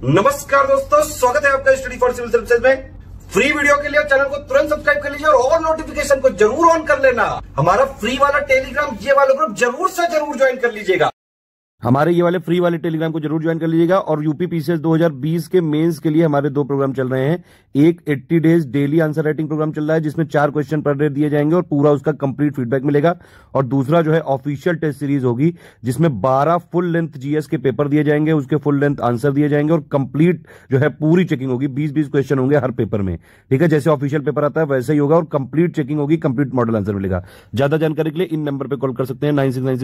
नमस्कार दोस्तों, स्वागत है आपका स्टडी फॉर सिविल सर्विसेज में। फ्री वीडियो के लिए चैनल को तुरंत सब्सक्राइब कर लीजिए और नोटिफिकेशन को जरूर ऑन कर लेना। हमारा फ्री वाला टेलीग्राम ये वाला ग्रुप जरूर से जरूर ज्वाइन कर लीजिएगा। हमारे ये वाले फ्री वाले टेलीग्राम को जरूर ज्वाइन कर लीजिएगा। और यूपी पीसीएस 2020 के मेंस के लिए हमारे 2 प्रोग्राम चल रहे हैं। एक 80 days daily answer writing programme चल रहा है जिसमें 4 क्वेश्चन पर डे दिए जाएंगे और पूरा उसका कंप्लीट फीडबैक मिलेगा। और दूसरा जो है ऑफिशियल टेस्ट सीरीज होगी जिसमें 12 फुल लेंथ जीएस के पेपर दिए जाएंगे, उसके फुल लेंथ आंसर दिए जाएंगे और कंप्लीट जो है पूरी चेकिंग होगी। 20-20 क्वेश्चन होंगे हर पेपर में, ठीक है। जैसे ऑफिशियल पेपर आता है वैसे ही होगा और कंप्लीट चेकिंग होगी, कंप्लीट मॉडल आंसर मिलेगा। ज्यादा जानकारी के लिए इन नंबर पर कॉल कर सकते हैं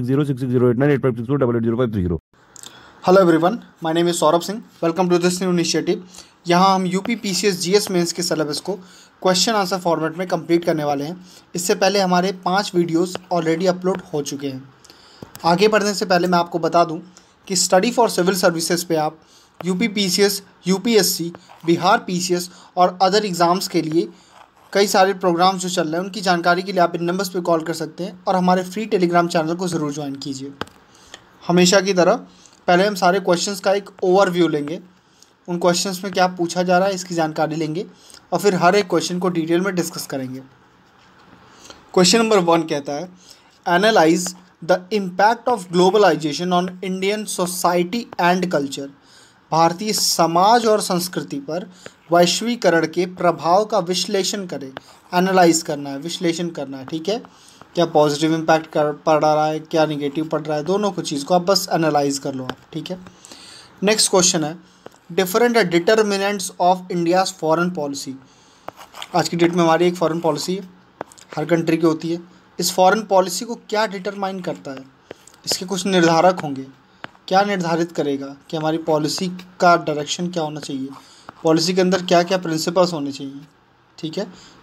96960660898562880530। Hello everyone, my name is Saurabh Singh. Welcome to this new initiative. यहाँ हम यूपी पीसीएस जीएस मेंस के सिलेबस को क्वेश्चन आंसर फॉर्मेट में कंप्लीट करने वाले हैं। इससे पहले हमारे 5 वीडियोस ऑलरेडी अपलोड हो चुके हैं। आगे बढ़ने से पहले मैं आपको बता दूं कि स्टडी फॉर सिविल सर्विसेज पे आप UP PCS, UPSC, Bihar PCS और अदर एग्ज़ाम्स के लिए कई सारे प्रोग्राम्स जो चल रहे हैं उनकी जानकारी के लिए आप इन नंबर्स पर कॉल कर सकते हैं और हमारे फ्री टेलीग्राम चैनल को ज़रूर ज्वाइन कीजिए। हमेशा की तरह पहले हम सारे क्वेश्चंस का एक ओवरव्यू लेंगे, उन क्वेश्चंस में क्या पूछा जा रहा है इसकी जानकारी लेंगे और फिर हर एक क्वेश्चन को डिटेल में डिस्कस करेंगे। क्वेश्चन नंबर 1 कहता है, analyse the impact of globalisation on Indian society and culture. भारतीय समाज और संस्कृति पर वैश्वीकरण के प्रभाव का विश्लेषण करें। एनालाइज करना है, विश्लेषण करना है, ठीक है। क्या पॉजिटिव इम्पैक्ट पड़ रहा है, क्या निगेटिव पड़ रहा है, दोनों को चीज़ को आप बस एनालाइज कर लो आप, ठीक है। नेक्स्ट क्वेश्चन है, different determinants of India's foreign policy. आज की डेट में हमारी एक फॉरेन पॉलिसी है, हर कंट्री की होती है। इस फॉरेन पॉलिसी को क्या डिटरमाइन करता है, इसके कुछ निर्धारक होंगे। क्या निर्धारित करेगा कि हमारी पॉलिसी का डायरेक्शन क्या होना चाहिए, पॉलिसी के अंदर क्या क्या प्रिंसिपल्स होने चाहिए, ठीक है।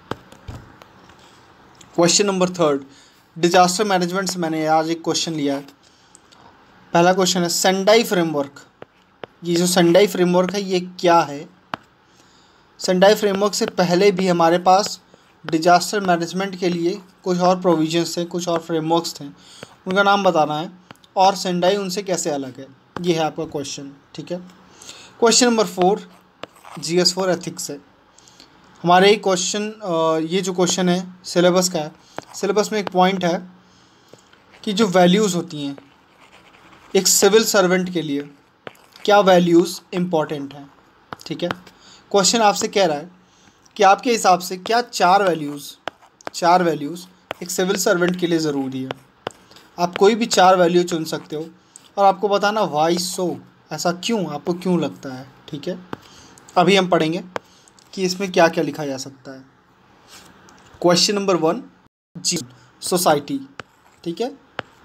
क्वेश्चन नंबर 3, डिजास्टर मैनेजमेंट से मैंने आज एक क्वेश्चन लिया है। पहला क्वेश्चन है, सेंडाई फ्रेमवर्क। ये जो सेंडाई फ्रेमवर्क है ये क्या है? सेंडाई फ्रेमवर्क से पहले भी हमारे पास डिजास्टर मैनेजमेंट के लिए कुछ और प्रोविजंस थे, कुछ और फ्रेमवर्क्स थे, उनका नाम बताना है और सेंडाई उनसे कैसे अलग है, ये है आपका क्वेश्चन, ठीक है। क्वेश्चन नंबर 4 GS4 एथिक्स है। हमारे एक क्वेश्चन, ये जो क्वेश्चन है सिलेबस का है। सिलेबस में एक पॉइंट है कि जो वैल्यूज़ होती हैं एक सिविल सर्वेंट के लिए, क्या वैल्यूज़ इम्पॉर्टेंट हैं, ठीक है। क्वेश्चन आपसे कह रहा है कि आपके हिसाब से क्या 4 वैल्यूज़ एक सिविल सर्वेंट के लिए ज़रूरी है। आप कोई भी 4 वैल्यू चुन सकते हो और आपको बताना वाई सो, ऐसा क्यों, आपको क्यों लगता है, ठीक है। अभी हम पढ़ेंगे कि इसमें क्या क्या लिखा जा सकता है। क्वेश्चन नंबर 1 जी सोसाइटी, ठीक है।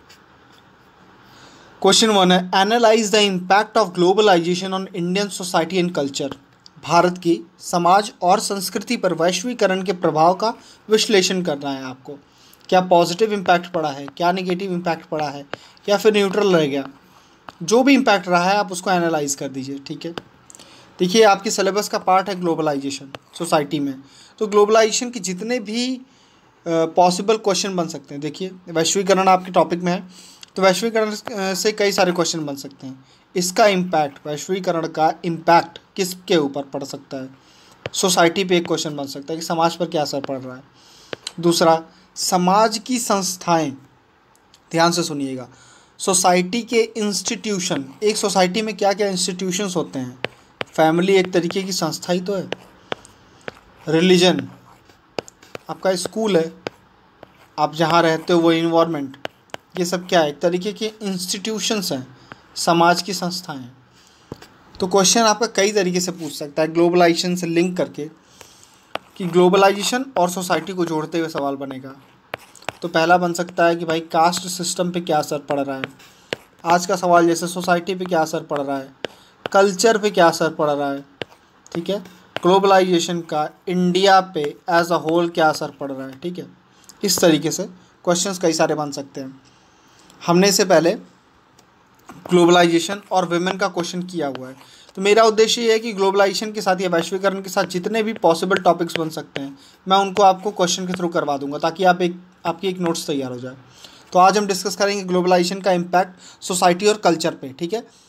क्वेश्चन 1 है, analyse the impact of globalisation on Indian society and culture. Bharat की समाज और संस्कृति पर वैश्वीकरण के प्रभाव का विश्लेषण करना है आपको। क्या पॉजिटिव इम्पैक्ट पड़ा है, क्या नेगेटिव इम्पैक्ट पड़ा है, या फिर न्यूट्रल रह गया। जो भी इम्पैक्ट रहा है आप उसको एनालाइज कर दीजिए, ठीक है। देखिए आपके सिलेबस का पार्ट है ग्लोबलाइजेशन सोसाइटी में, तो ग्लोबलाइजेशन के जितने भी पॉसिबल क्वेश्चन बन सकते हैं। देखिए वैश्वीकरण आपके टॉपिक में है तो वैश्वीकरण से कई सारे क्वेश्चन बन सकते हैं। इसका इम्पैक्ट, वैश्वीकरण का इम्पैक्ट किसके ऊपर पड़ सकता है। सोसाइटी पे एक क्वेश्चन बन सकता है कि समाज पर क्या असर पड़ रहा है। दूसरा, समाज की संस्थाएं, ध्यान से सुनिएगा। सोसाइटी के इंस्टीट्यूशन, एक सोसाइटी में क्या क्या इंस्टीट्यूशंस होते हैं। फैमिली एक तरीके की संस्था ही तो है। रिलीजन, आपका स्कूल है, आप जहाँ रहते हो वो इन्वायरमेंट, ये सब क्या है, एक तरीके के इंस्टीट्यूशंस हैं, समाज की संस्थाएं हैं। तो क्वेश्चन आपका कई तरीके से पूछ सकता है ग्लोबलाइजेशन से लिंक करके, कि ग्लोबलाइजेशन और सोसाइटी को जोड़ते हुए सवाल बनेगा। तो पहला बन सकता है कि भाई कास्ट सिस्टम पे क्या असर पड़ रहा है। आज का सवाल जैसे सोसाइटी पे क्या असर पड़ रहा है, कल्चर पे क्या असर पड़ रहा है, ठीक है। ग्लोबलाइजेशन का इंडिया पे एज अ होल क्या असर पड़ रहा है, ठीक है। इस तरीके से क्वेश्चंस कई सारे बन सकते हैं। हमने इससे पहले ग्लोबलाइजेशन और विमेन का क्वेश्चन किया हुआ है, तो मेरा उद्देश्य ये है कि ग्लोबलाइजेशन के साथ या वैश्वीकरण के साथ जितने भी पॉसिबल टॉपिक्स बन सकते हैं मैं उनको आपको क्वेश्चन के थ्रू करवा दूंगा, ताकि आपकी एक नोट्स तैयार हो जाए। तो आज हम डिस्कस करेंगे ग्लोबलाइजेशन का इम्पैक्ट सोसाइटी और कल्चर पे, ठीक है।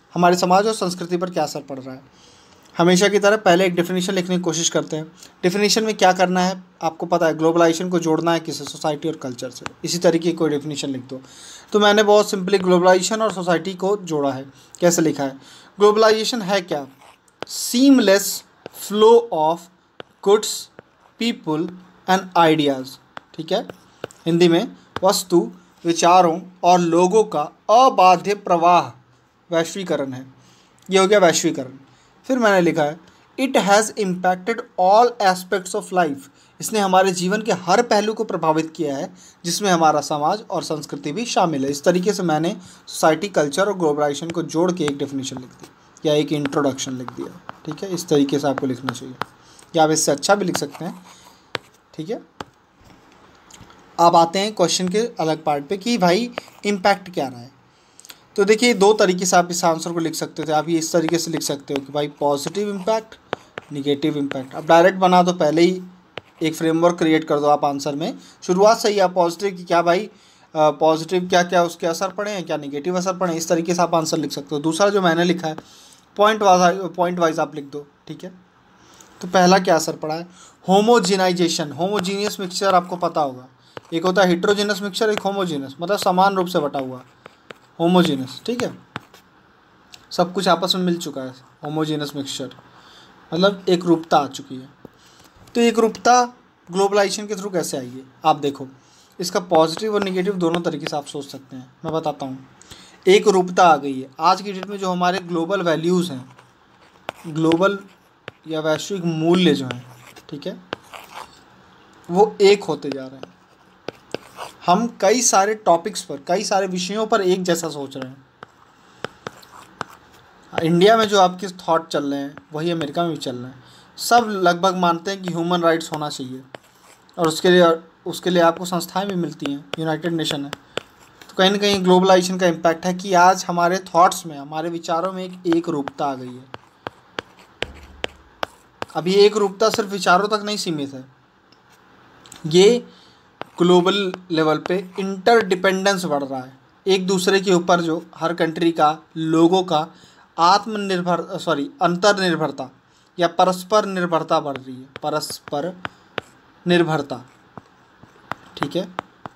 हमारे समाज और संस्कृति पर क्या असर पड़ रहा है। हमेशा की तरह पहले एक डेफिनेशन लिखने की कोशिश करते हैं। डेफिनेशन में क्या करना है आपको पता है, ग्लोबलाइजेशन को जोड़ना है किसे, सोसाइटी और कल्चर से। इसी तरीके की कोई डेफिनेशन लिख दो। तो मैंने बहुत सिंपली ग्लोबलाइजेशन और सोसाइटी को जोड़ा है। कैसे लिखा है, ग्लोबलाइजेशन है क्या, seamless flow of goods, people and ideas. ठीक है, हिंदी में वस्तु, विचारों और लोगों का अबाध्य प्रवाह वैश्वीकरण है। ये हो गया वैश्वीकरण। फिर मैंने लिखा है it has impacted all aspects of life. इसने हमारे जीवन के हर पहलू को प्रभावित किया है, जिसमें हमारा समाज और संस्कृति भी शामिल है। इस तरीके से मैंने सोसाइटी, कल्चर और ग्लोबलाइजेशन को जोड़ के एक डेफिनेशन लिख दी या एक इंट्रोडक्शन लिख दिया। ठीक है, इस तरीके से आपको लिखना चाहिए, या आप इससे अच्छा भी लिख सकते हैं। ठीक है, अब आते हैं क्वेश्चन के अलग पार्ट पे कि भाई इम्पैक्ट क्या रहा है। तो देखिए, दो तरीके से आप इस आंसर को लिख सकते थे। आप ये इस तरीके से लिख सकते हो कि भाई पॉजिटिव इम्पैक्ट, निगेटिव इम्पैक्ट। अब डायरेक्ट बना दो, पहले ही एक फ्रेमवर्क क्रिएट कर दो आप आंसर में। शुरुआत से ही आप पॉजिटिव की क्या भाई, पॉजिटिव क्या क्या उसके असर पड़े हैं, क्या निगेटिव असर पड़े हैं, इस तरीके से आप आंसर लिख सकते हो। दूसरा जो मैंने लिखा है पॉइंट वाइज आप लिख दो। ठीक है, तो पहला क्या असर पड़ा है, होमोजिनाइजेशन। होमोजीनियस मिक्सचर आपको पता होगा, एक होता है हिट्रोजीनस मिक्सचर, एक होमोजीनस, मतलब समान रूप से बटा हुआ, होमोजीनस। ठीक है, सब कुछ आपस में मिल चुका है। होमोजीनस मिक्सचर मतलब एक रूपता आ चुकी है। तो एक रूपता ग्लोबलाइजेशन के थ्रू कैसे आई है, आप देखो। इसका पॉजिटिव और निगेटिव दोनों तरीके से आप सोच सकते हैं। मैं बताता हूँ। एक रूपता आ गई है आज की डेट में, जो हमारे ग्लोबल वैल्यूज़ हैं, ग्लोबल या वैश्विक मूल्य जो हैं, ठीक है, वो एक होते जा रहे हैं। हम कई सारे टॉपिक्स पर, कई सारे विषयों पर एक जैसा सोच रहे हैं। इंडिया में जो आपके थॉट चल रहे हैं वही अमेरिका में भी चल रहे हैं। सब लगभग मानते हैं कि ह्यूमन राइट्स होना चाहिए, और उसके लिए आपको संस्थाएं भी मिलती हैं, यूनाइटेड नेशन है। तो कहीं ना कहीं ग्लोबलाइजेशन का इम्पैक्ट है कि आज हमारे थॉट्स में, हमारे विचारों में एक रूपता आ गई है। अभी एक रूपता सिर्फ विचारों तक नहीं सीमित है, ये ग्लोबल लेवल पे इंटरडिपेंडेंस बढ़ रहा है। एक दूसरे के ऊपर जो हर कंट्री का, लोगों का अंतर्निर्भरता या परस्पर निर्भरता बढ़ रही है। परस्पर निर्भरता, ठीक है,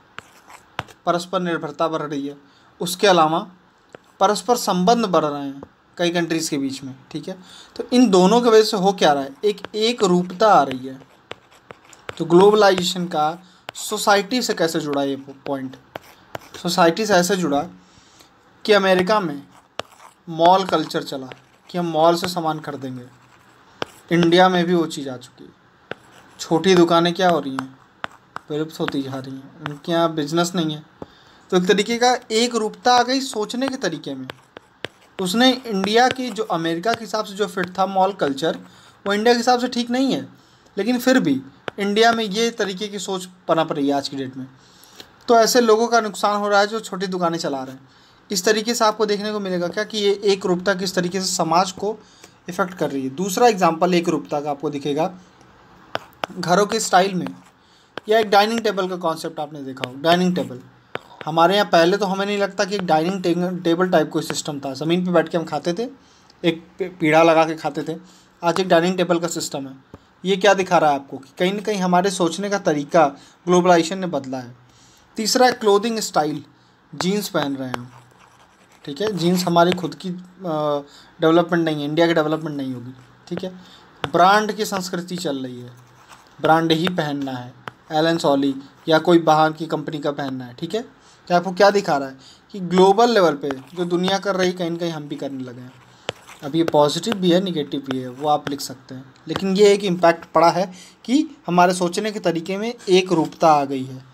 परस्पर निर्भरता बढ़ रही है। उसके अलावा परस्पर संबंध बढ़ रहे हैं कई कंट्रीज़ के बीच में। ठीक है, तो इन दोनों की वजह से हो क्या रहा है, एक रूपता आ रही है। तो ग्लोबलाइजेशन का सोसाइटी से कैसे जुड़ा ये पॉइंट, सोसाइटी से ऐसे जुड़ा कि अमेरिका में मॉल कल्चर चला कि हम मॉल से सामान खरीदेंगे। इंडिया में भी वो चीज़ आ चुकी है। छोटी दुकानें क्या हो रही हैं, विलुप्त होती जा रही हैं, उनके यहाँ बिजनेस नहीं है। तो एक तरीके का एक रूपता आ गई सोचने के तरीके में। उसने इंडिया की, जो अमेरिका के हिसाब से जो फिट था मॉल कल्चर, वो इंडिया के हिसाब से ठीक नहीं है, लेकिन फिर भी इंडिया में ये तरीके की सोच पनप रही है आज की डेट में। तो ऐसे लोगों का नुकसान हो रहा है जो छोटी दुकानें चला रहे हैं। इस तरीके से आपको देखने को मिलेगा क्या कि ये एक रूपता किस तरीके से समाज को इफ़ेक्ट कर रही है। दूसरा एग्जांपल एक रूपता का आपको दिखेगा घरों के स्टाइल में, या एक डाइनिंग टेबल का कॉन्सेप्ट आपने देखा हो। डाइनिंग टेबल हमारे यहाँ पहले तो हमें नहीं लगता कि एक डाइनिंग टेबल टाइप कोई सिस्टम था, ज़मीन पे बैठ के हम खाते थे, एक पीढ़ा लगा के खाते थे। आज एक डाइनिंग टेबल का सिस्टम है। ये क्या दिखा रहा है आपको कि कहीं ना कहीं हमारे सोचने का तरीका ग्लोबलाइजेशन ने बदला है। तीसरा है क्लोथिंग स्टाइल, जीन्स पहन रहे हैं हम। ठीक है, जीन्स हमारी खुद की डेवलपमेंट नहीं है, इंडिया की डेवलपमेंट नहीं होगी। ठीक है, ब्रांड की संस्कृति चल रही है, ब्रांड ही पहनना है, एलन सॉली या कोई बाहर की कंपनी का पहनना है। ठीक है, तो आपको क्या दिखा रहा है कि ग्लोबल लेवल पे जो दुनिया कर रही है कहीं ना कहीं हम भी करने लगे हैं। अब ये पॉजिटिव भी है, निगेटिव भी है, वो आप लिख सकते हैं, लेकिन ये एक इम्पैक्ट पड़ा है कि हमारे सोचने के तरीके में एक रूपता आ गई है।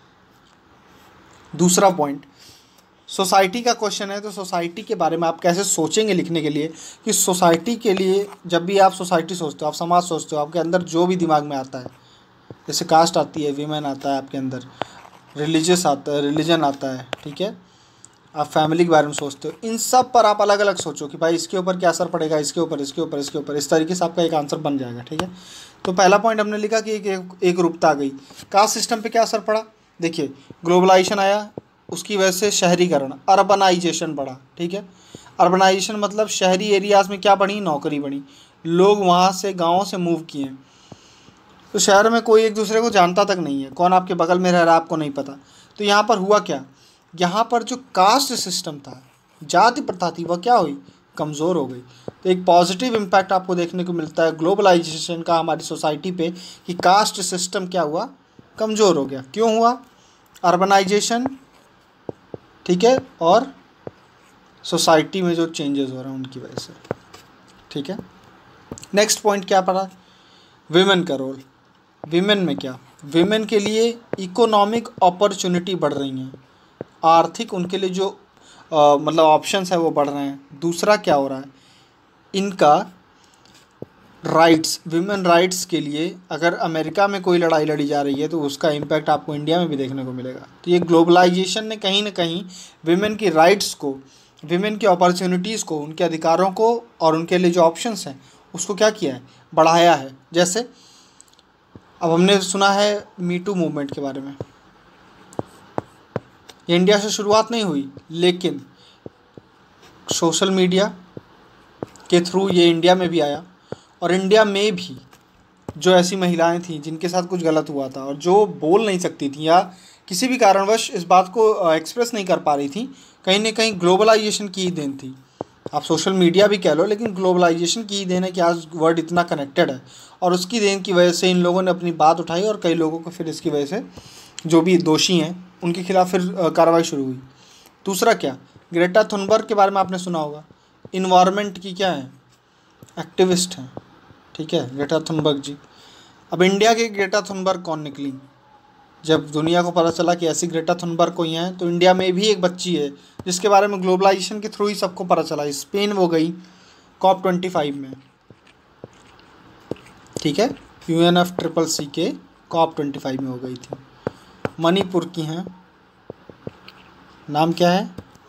दूसरा पॉइंट, सोसाइटी का क्वेश्चन है, तो सोसाइटी के बारे में आप कैसे सोचेंगे लिखने के लिए कि सोसाइटी के लिए, जब भी आप सोसाइटी सोचते हो, आप समाज सोचते हो, आपके अंदर जो भी दिमाग में आता है, जैसे कास्ट आती है, वीमेन आता है आपके अंदर, रिलीजियस आता है, रिलीजन आता है। ठीक है, आप फैमिली के बारे में सोचते हो, इन सब पर आप अलग अलग सोचो कि भाई इसके ऊपर क्या असर पड़ेगा, इसके ऊपर, इसके ऊपर, इसके ऊपर, इस तरीके से आपका एक आंसर बन जाएगा। ठीक है, तो पहला पॉइंट हमने लिखा कि एक रूपता आ गई। कास्ट सिस्टम पे क्या असर पड़ा, देखिए ग्लोबलाइजेशन आया, उसकी वजह से शहरीकरण, अर्बनाइजेशन बढ़ा। ठीक है, अर्बनाइजेशन मतलब शहरी एरियाज़ में क्या बढ़ी, नौकरी बढ़ी, लोग वहाँ से गाँव से मूव किए। तो शहर में कोई एक दूसरे को जानता तक नहीं है, कौन आपके बगल में रह रहा है आपको नहीं पता। तो यहाँ पर हुआ क्या, यहाँ पर जो कास्ट सिस्टम था, जाति प्रथा थी, वह क्या हुई, कमज़ोर हो गई। तो एक पॉजिटिव इम्पैक्ट आपको देखने को मिलता है ग्लोबलाइजेशन का हमारी सोसाइटी पे कि कास्ट सिस्टम क्या हुआ, कमज़ोर हो गया। क्यों हुआ, अर्बनाइजेशन, ठीक है, और सोसाइटी में जो चेंजेस हो रहे हैं उनकी वजह से। ठीक है, नेक्स्ट पॉइंट क्या पड़ा, विमेन का रोल। विमेन में क्या, विमेन के लिए इकोनॉमिक अपॉर्चुनिटी बढ़ रही हैं, आर्थिक उनके लिए जो मतलब ऑप्शंस है वो बढ़ रहे हैं। दूसरा क्या हो रहा है, इनका राइट्स, विमेन राइट्स के लिए अगर अमेरिका में कोई लड़ाई लड़ी जा रही है तो उसका इम्पैक्ट आपको इंडिया में भी देखने को मिलेगा। तो ये ग्लोबलाइजेशन ने कहीं ना कहीं विमेन की राइट्स को, विमेन की अपॉर्चुनिटीज़ को, उनके अधिकारों को और उनके लिए जो ऑप्शंस हैं उसको क्या किया है, बढ़ाया है। जैसे अब हमने सुना है मीटू मूवमेंट के बारे में, ये इंडिया से शुरुआत नहीं हुई, लेकिन सोशल मीडिया के थ्रू ये इंडिया में भी आया। और इंडिया में भी जो ऐसी महिलाएं थीं जिनके साथ कुछ गलत हुआ था और जो बोल नहीं सकती थी या किसी भी कारणवश इस बात को एक्सप्रेस नहीं कर पा रही थी, कहीं ना कहीं ग्लोबलाइजेशन की ही देन थी। आप सोशल मीडिया भी कह लो, लेकिन ग्लोबलाइजेशन की ही देन है कि आज वर्ल्ड इतना कनेक्टेड है। और उसकी देन की वजह से इन लोगों ने अपनी बात उठाई और कई लोगों को फिर इसकी वजह से जो भी दोषी हैं उनके खिलाफ फिर कार्रवाई शुरू हुई। दूसरा क्या, ग्रेटा थुनबर्ग के बारे में आपने सुना होगा, इन्वायरमेंट की क्या है, एक्टिविस्ट हैं। ठीक है, ग्रेटा थुनबर्ग जी। अब इंडिया के ग्रेटा थुनबर्ग कौन निकली, जब दुनिया को पता चला कि ऐसी ग्रेटा थुनबर्ग कोई हैं, तो इंडिया में भी एक बच्ची है जिसके बारे में ग्लोबलाइजेशन के थ्रू ही सबको पता चला। स्पेन वो गई COP25 में। ठीक है, UNFCCC के COP25 में हो गई थी। मणिपुर की हैं, नाम क्या है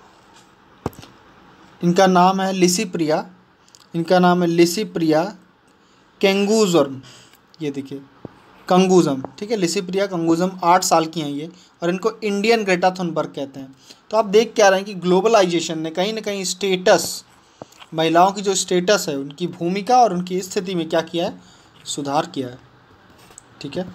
इनका, नाम है लिसिप्रिया, इनका नाम है लिसिप्रिया केंगुजम, ये देखिए कंगुजम। ठीक है, लिसिप्रिया कंगुजम 8 साल की हैं ये, और इनको इंडियन ग्रेटा थुनबर्ग कहते हैं। तो आप देख क्या रहे हैं कि ग्लोबलाइजेशन ने कहीं ना कहीं स्टेटस, महिलाओं की जो स्टेटस है, उनकी भूमिका और उनकी स्थिति में क्या किया है, सुधार किया है। ठीक है,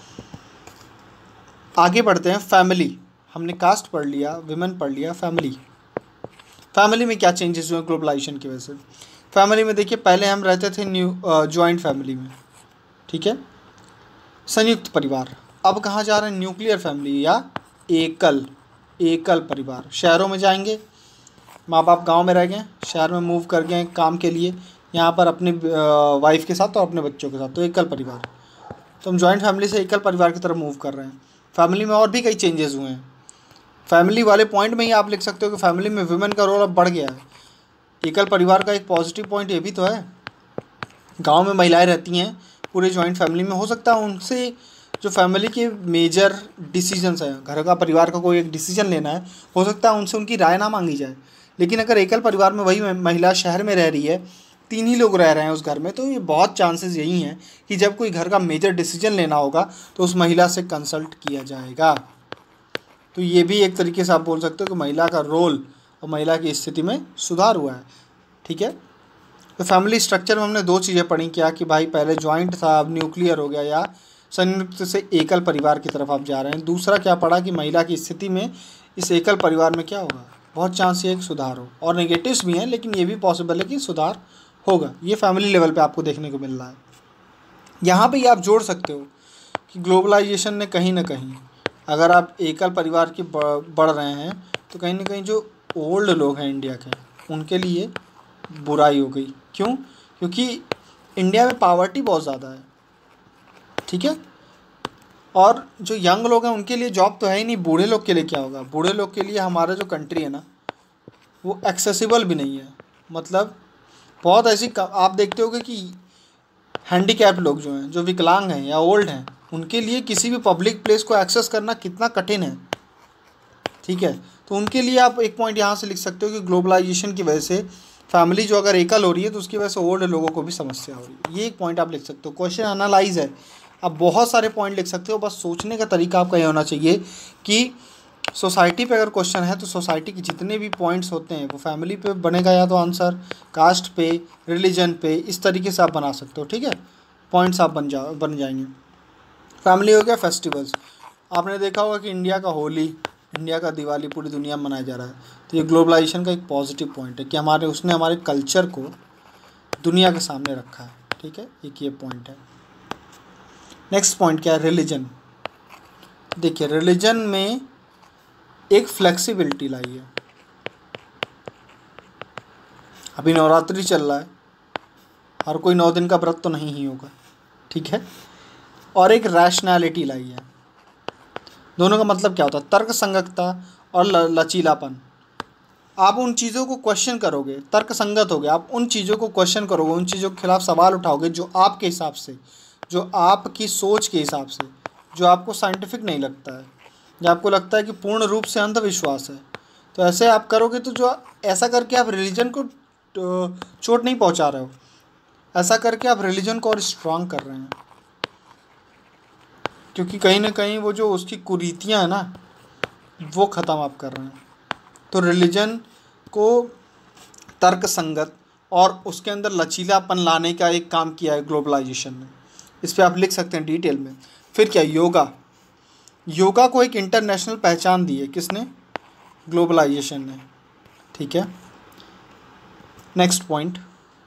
आगे बढ़ते हैं। फैमिली, हमने कास्ट पढ़ लिया, विमेन पढ़ लिया, फैमिली। फैमिली में क्या चेंजेस हुए ग्लोबलाइजेशन की वजह से। फैमिली में देखिए, पहले हम रहते थे जॉइंट फैमिली में, ठीक है, संयुक्त परिवार। अब कहाँ जा रहे हैं, न्यूक्लियर फैमिली या एकल परिवार। शहरों में जाएंगे, माँ बाप गांव में रह गए, शहर में मूव कर गए काम के लिए, यहाँ पर अपनी वाइफ के साथ और अपने बच्चों के साथ, तो एकल परिवार। तो हम जॉइंट फैमिली से एकल परिवार की तरफ मूव कर रहे हैं। फैमिली में और भी कई चेंजेस हुए हैं। फैमिली वाले पॉइंट में ही आप लिख सकते हो कि फैमिली में वुमेन का रोल अब बढ़ गया है। एकल परिवार का एक पॉजिटिव पॉइंट ये भी तो है, गांव में महिलाएं रहती हैं पूरे जॉइंट फैमिली में, हो सकता है उनसे जो फैमिली के मेजर डिसीजंस हैं, घर का परिवार का कोई एक डिसीजन लेना है, हो सकता है उनसे उनकी राय ना मांगी जाए। लेकिन अगर एकल परिवार में वही महिला शहर में रह रही है, 3 ही लोग रह रहे हैं उस घर में, तो ये बहुत चांसेस यही हैं कि जब कोई घर का मेजर डिसीजन लेना होगा तो उस महिला से कंसल्ट किया जाएगा। तो ये भी एक तरीके से आप बोल सकते हो कि महिला का रोल और महिला की स्थिति में सुधार हुआ है। ठीक है, तो फैमिली स्ट्रक्चर में हमने 2 चीज़ें पढ़ी, क्या कि भाई पहले जॉइंट था, अब न्यूक्लियर हो गया या संयुक्त से एकल परिवार की तरफ आप जा रहे हैं। दूसरा क्या पढ़ा कि महिला की स्थिति में इस एकल परिवार में क्या होगा, बहुत चांस है एक सुधार हो, और नेगेटिव्स भी हैं लेकिन ये भी पॉसिबल है कि सुधार होगा। ये फैमिली लेवल पे आपको देखने को मिल रहा है। यहाँ पे आप जोड़ सकते हो कि ग्लोबलाइजेशन ने कहीं ना कहीं, अगर आप एकल परिवार की बढ़ रहे हैं तो कहीं ना कहीं जो ओल्ड लोग हैं इंडिया के, उनके लिए बुराई हो गई। क्यों? क्योंकि इंडिया में पावर्टी बहुत ज़्यादा है। ठीक है, और जो यंग लोग हैं उनके लिए जॉब तो है ही नहीं। बूढ़े लोग के लिए क्या होगा, बूढ़े लोग के लिए हमारा जो कंट्री है ना, वो एक्सेसिबल भी नहीं है। मतलब बहुत ऐसी आप देखते होगे कि हैंडीकैप लोग जो हैं, जो विकलांग हैं या ओल्ड हैं, उनके लिए किसी भी पब्लिक प्लेस को एक्सेस करना कितना कठिन है। ठीक है, तो उनके लिए आप एक पॉइंट यहाँ से लिख सकते हो कि ग्लोबलाइजेशन की वजह से फैमिली जो अगर एकल हो रही है तो उसकी वजह से ओल्ड लोगों को भी समस्या हो रही है। ये एक पॉइंट आप लिख सकते हो। क्वेश्चन एनालाइज है, आप बहुत सारे पॉइंट लिख सकते हो, बस सोचने का तरीका आपका ये होना चाहिए कि सोसाइटी पे अगर क्वेश्चन है तो सोसाइटी के जितने भी पॉइंट्स होते हैं वो फैमिली पे बनेगा या तो आंसर, कास्ट पे, रिलीजन पे, इस तरीके से आप बना सकते हो, ठीक है। पॉइंट्स आप बन जाएंगे। फैमिली हो गया। फेस्टिवल्स, आपने देखा होगा कि इंडिया का होली, इंडिया का दिवाली पूरी दुनिया में मनाया जा रहा है, तो ये ग्लोबलाइजेशन का एक पॉजिटिव पॉइंट है कि उसने हमारे कल्चर को दुनिया के सामने रखा है, ठीक है। एक ये पॉइंट है। नेक्स्ट पॉइंट क्या है? रिलीजन। देखिए रिलीजन में एक फ्लेक्सिबिलिटी लाई है। अभी नवरात्रि चल रहा है, हर कोई 9 दिन का व्रत तो नहीं ही होगा, ठीक है। और एक रैशनैलिटी लाई है। दोनों का मतलब क्या होता है? तर्क संगतता और लचीलापन। आप उन चीज़ों को क्वेश्चन करोगे, तर्क संगत हो गया, आप उन चीज़ों को क्वेश्चन करोगे, उन चीज़ों के खिलाफ सवाल उठाओगे जो आपके हिसाब से, जो आपकी सोच के हिसाब से, जो आपको साइंटिफिक नहीं लगता है, या आपको लगता है कि पूर्ण रूप से अंधविश्वास है, तो ऐसे आप करोगे तो जो ऐसा करके आप रिलीजन को चोट नहीं पहुंचा रहे हो, ऐसा करके आप रिलीजन को और स्ट्रांग कर रहे हैं, क्योंकि कहीं ना कहीं वो जो उसकी कुरीतियाँ हैं ना, वो ख़त्म आप कर रहे हैं। तो रिलीजन को तर्क संगत और उसके अंदर लचीलापन लाने का एक काम किया है ग्लोबलाइजेशन ने। इस पर आप लिख सकते हैं डिटेल में। फिर क्या? योगा। योगा को एक इंटरनेशनल पहचान दी है, किसने? ग्लोबलाइजेशन ने, ठीक है। Next point,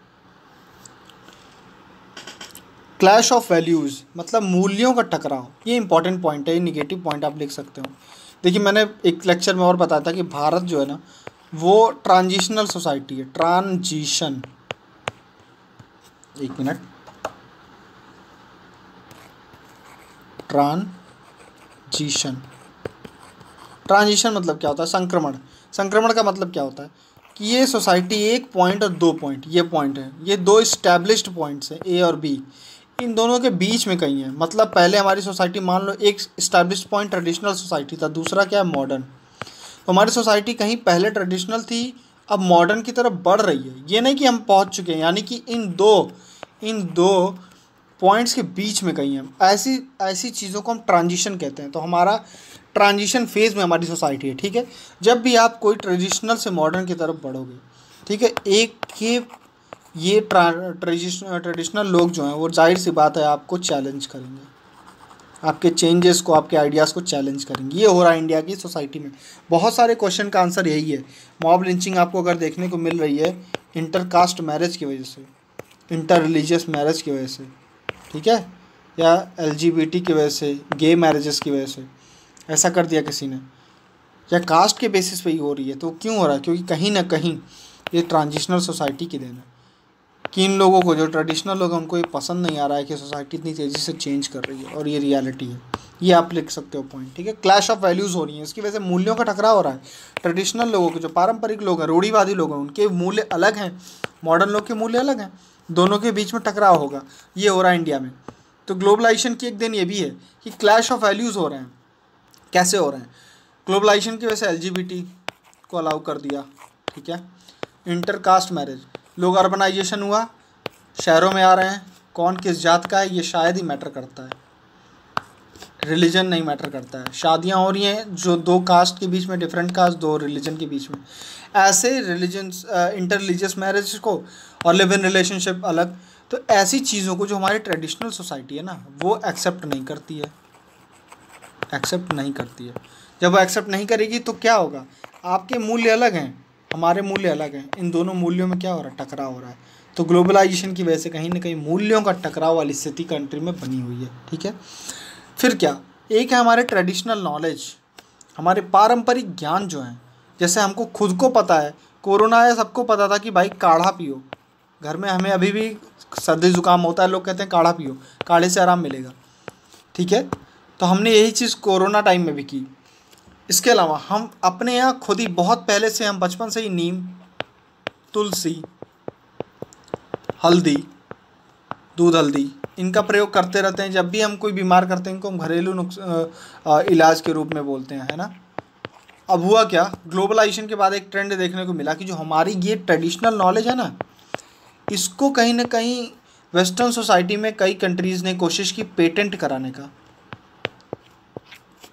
clash of values, मतलब मूल्यों का टकराव। ये इंपॉर्टेंट पॉइंट है, ये निगेटिव पॉइंट आप लिख सकते हो। देखिए मैंने एक लेक्चर में और बताया था कि भारत जो है ना वो ट्रांजिशनल सोसाइटी है। ट्रांजिशन, एक मिनट, ट्रांजिशन। ट्रांजिशन मतलब क्या होता है? संक्रमण। संक्रमण का मतलब क्या होता है कि ये सोसाइटी एक पॉइंट और 2 पॉइंट, ये पॉइंट है, ये 2 इस्टेब्लिश्ड पॉइंट्स हैं ए और बी, इन दोनों के बीच में कहीं है। मतलब पहले हमारी सोसाइटी, मान लो एक इस्टेब्लिश्ड पॉइंट ट्रेडिशनल सोसाइटी था, दूसरा क्या है? मॉडर्न। तो हमारी सोसाइटी कहीं पहले ट्रेडिशनल थी, अब मॉडर्न की तरफ बढ़ रही है। ये नहीं कि हम पहुंच चुके हैं, यानी कि इन दो पॉइंट्स के बीच में कहीं हम, ऐसी चीज़ों को हम ट्रांजिशन कहते हैं। तो हमारा ट्रांजिशन फेज़ में हमारी सोसाइटी है, ठीक है। जब भी आप कोई ट्रेडिशनल से मॉडर्न की तरफ बढ़ोगे, ठीक है, ये ट्रेडिशनल लोग जो हैं वो जाहिर सी बात है आपको चैलेंज करेंगे, आपके चेंजेस को, आपके आइडियाज़ को चैलेंज करेंगे। ये हो रहा है इंडिया की सोसाइटी में। बहुत सारे क्वेश्चन का आंसर यही है। मॉब लिंचिंग आपको अगर देखने को मिल रही है इंटरकास्ट मैरिज की वजह से, इंटर रिलीजियस मैरिज की वजह से, ठीक है, या LGBT की वजह से, गे मैरिजेस की वजह से ऐसा कर दिया किसी ने, या कास्ट के बेसिस पे ही हो रही है। तो क्यों हो रहा है? क्योंकि कहीं ना कहीं ये ट्रांजिशनल सोसाइटी की देन है कि इन लोगों को, जो ट्रेडिशनल लोग हैं, उनको ये पसंद नहीं आ रहा है कि सोसाइटी इतनी तेज़ी से चेंज कर रही है, और ये रियलिटी है। ये आप लिख सकते हो पॉइंट, ठीक है। क्लैश ऑफ वैल्यूज़ हो रही है, इसकी वजह से मूल्यों का टकराव हो रहा है। ट्रेडिशनल लोगों के, जो पारंपरिक लोग हैं, रूढ़िवादी लोग हैं, उनके मूल्य अलग हैं, मॉडर्न लोग के मूल्य अलग हैं, दोनों के बीच में टकराव होगा। ये हो रहा है इंडिया में। तो ग्लोबलाइजेशन की एक दिन ये भी है कि क्लैश ऑफ वैल्यूज़ हो रहे हैं। कैसे हो रहे हैं? ग्लोबलाइजेशन की वजह से LGBT को अलाउ कर दिया, ठीक है। इंटरकास्ट मैरिज, लोग, अर्बनाइजेशन हुआ, शहरों में आ रहे हैं, कौन किस जात का है ये शायद ही मैटर करता है, रिलीजन नहीं मैटर करता है। शादियां हो रही हैं जो 2 कास्ट के बीच में, डिफरेंट कास्ट, 2 रिलीजन के बीच में, ऐसे रिलीजन्स, इंटर रिलीजियस मैरिज को, और लिव इन रिलेशनशिप अलग। तो ऐसी चीज़ों को जो हमारी ट्रेडिशनल सोसाइटी है ना वो एक्सेप्ट नहीं करती है, एक्सेप्ट नहीं करती है। जब वो एक्सेप्ट नहीं करेगी तो क्या होगा? आपके मूल्य अलग हैं, हमारे मूल्य अलग हैं, इन दोनों मूल्यों में क्या हो रहा है? टकराव हो रहा है। तो ग्लोबलाइजेशन की वजह से कहीं ना कहीं मूल्यों का टकराव वाली स्थिति कंट्री में बनी हुई है, ठीक है। फिर क्या? एक है हमारे ट्रेडिशनल नॉलेज, हमारे पारंपरिक ज्ञान जो हैं। जैसे हमको खुद को पता है, कोरोना है, सबको पता था कि भाई काढ़ा पियो। घर में हमें अभी भी सर्दी जुकाम होता है, लोग कहते हैं काढ़ा पियो, काढ़े से आराम मिलेगा, ठीक है। तो हमने यही चीज़ कोरोना टाइम में भी की। इसके अलावा हम अपने यहाँ खुद ही बहुत पहले से, हम बचपन से ही नीम, तुलसी, हल्दी, दूध हल्दी, इनका प्रयोग करते रहते हैं। जब भी हम कोई बीमार करते हैं, इनको हम घरेलू इलाज के रूप में बोलते हैं, है ना। अब हुआ क्या? ग्लोबलाइजेशन के बाद एक ट्रेंड देखने को मिला कि जो हमारी ये ट्रेडिशनल नॉलेज है ना, इसको कहीं ना कहीं वेस्टर्न सोसाइटी में कई कंट्रीज़ ने कोशिश की पेटेंट कराने का।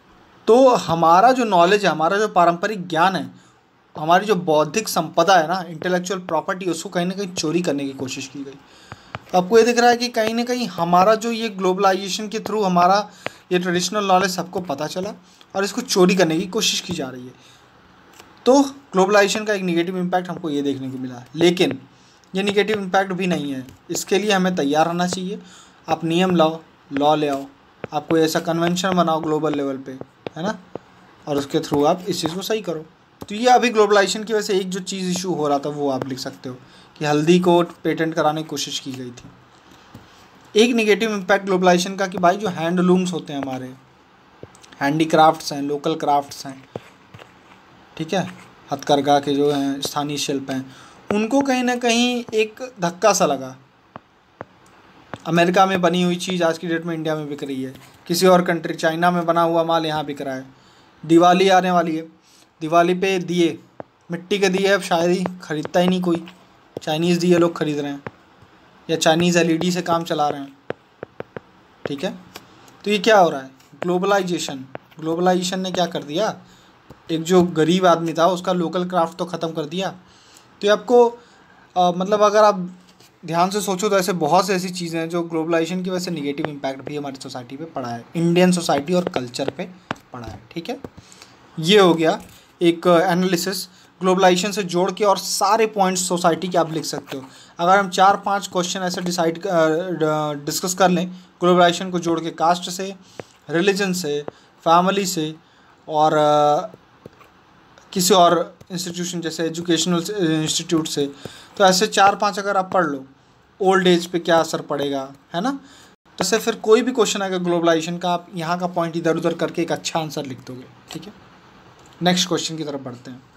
तो हमारा जो नॉलेज है, हमारा जो पारंपरिक ज्ञान है, हमारी जो बौद्धिक संपदा है ना, इंटेलेक्चुअल प्रॉपर्टी, उसको कहीं ना कहीं चोरी करने की कोशिश की गई। तो आपको ये दिख रहा है कि कहीं ना कहीं हमारा जो ये ग्लोबलाइजेशन के थ्रू हमारा ये ट्रेडिशनल नॉलेज सबको पता चला और इसको चोरी करने की कोशिश की जा रही है। तो ग्लोबलाइजेशन का एक निगेटिव इम्पैक्ट हमको ये देखने को मिला, लेकिन ये निगेटिव इम्पैक्ट भी नहीं है। इसके लिए हमें तैयार रहना चाहिए। आप नियम लाओ, लॉ ले आओ, आप कोई ऐसा कन्वेंशन बनाओ ग्लोबल लेवल पे, है ना, और उसके थ्रू आप इस चीज़ को सही करो। तो ये अभी ग्लोबलाइजेशन की वजह से एक जो चीज़ इशू हो रहा था वो आप लिख सकते हो कि हल्दी को पेटेंट कराने की कोशिश की गई थी। एक निगेटिव इम्पैक्ट ग्लोबलाइजेशन का कि भाई जो हैंडलूम्स होते हैं, हमारे हैंडीक्राफ्ट्स हैं, लोकल क्राफ्ट्स हैं, ठीक है, हथकरघा के जो हैं स्थानीय शिल्प हैं, उनको कहीं ना कहीं एक धक्का सा लगा। अमेरिका में बनी हुई चीज़ आज की डेट में इंडिया में बिक रही है, किसी और कंट्री, चाइना में बना हुआ माल यहाँ बिक रहा है। दिवाली आने वाली है, दिवाली पे दिए, मिट्टी के दिए अब शायद ही ख़रीदता ही नहीं कोई, चाइनीज़ दिए लोग ख़रीद रहे हैं या चाइनीज़ LED से काम चला रहे हैं, ठीक है। तो ये क्या हो रहा है, ग्लोबलाइजेशन ने क्या कर दिया, एक जो गरीब आदमी था उसका लोकल क्राफ्ट तो ख़त्म कर दिया। तो ये आपको मतलब अगर आप ध्यान से सोचो तो ऐसे बहुत से ऐसी चीज़ें हैं जो ग्लोबलाइजेशन की वजह से निगेटिव इम्पैक्ट भी हमारी सोसाइटी पे पड़ा है, इंडियन सोसाइटी और कल्चर पे पड़ा है, ठीक है। ये हो गया एक एनालिसिस ग्लोबलाइजेशन से जोड़ के, और सारे पॉइंट्स सोसाइटी के आप लिख सकते हो। अगर हम 4-5 क्वेश्चन ऐसे डिस्कस कर लें ग्लोबलाइजेशन को जोड़ के, कास्ट से, रिलीजन से, फैमिली से, और किसी और इंस्टीट्यूशन जैसे एजुकेशनल इंस्टीट्यूट से, तो ऐसे 4-5 अगर आप पढ़ लो, ओल्ड एज पे क्या असर पड़ेगा, है ना, तो ऐसे फिर कोई भी क्वेश्चन आएगा ग्लोबलाइजेशन का, आप यहाँ का पॉइंट इधर उधर करके एक अच्छा आंसर लिख दोगे, ठीक है। नेक्स्ट क्वेश्चन की तरफ बढ़ते हैं।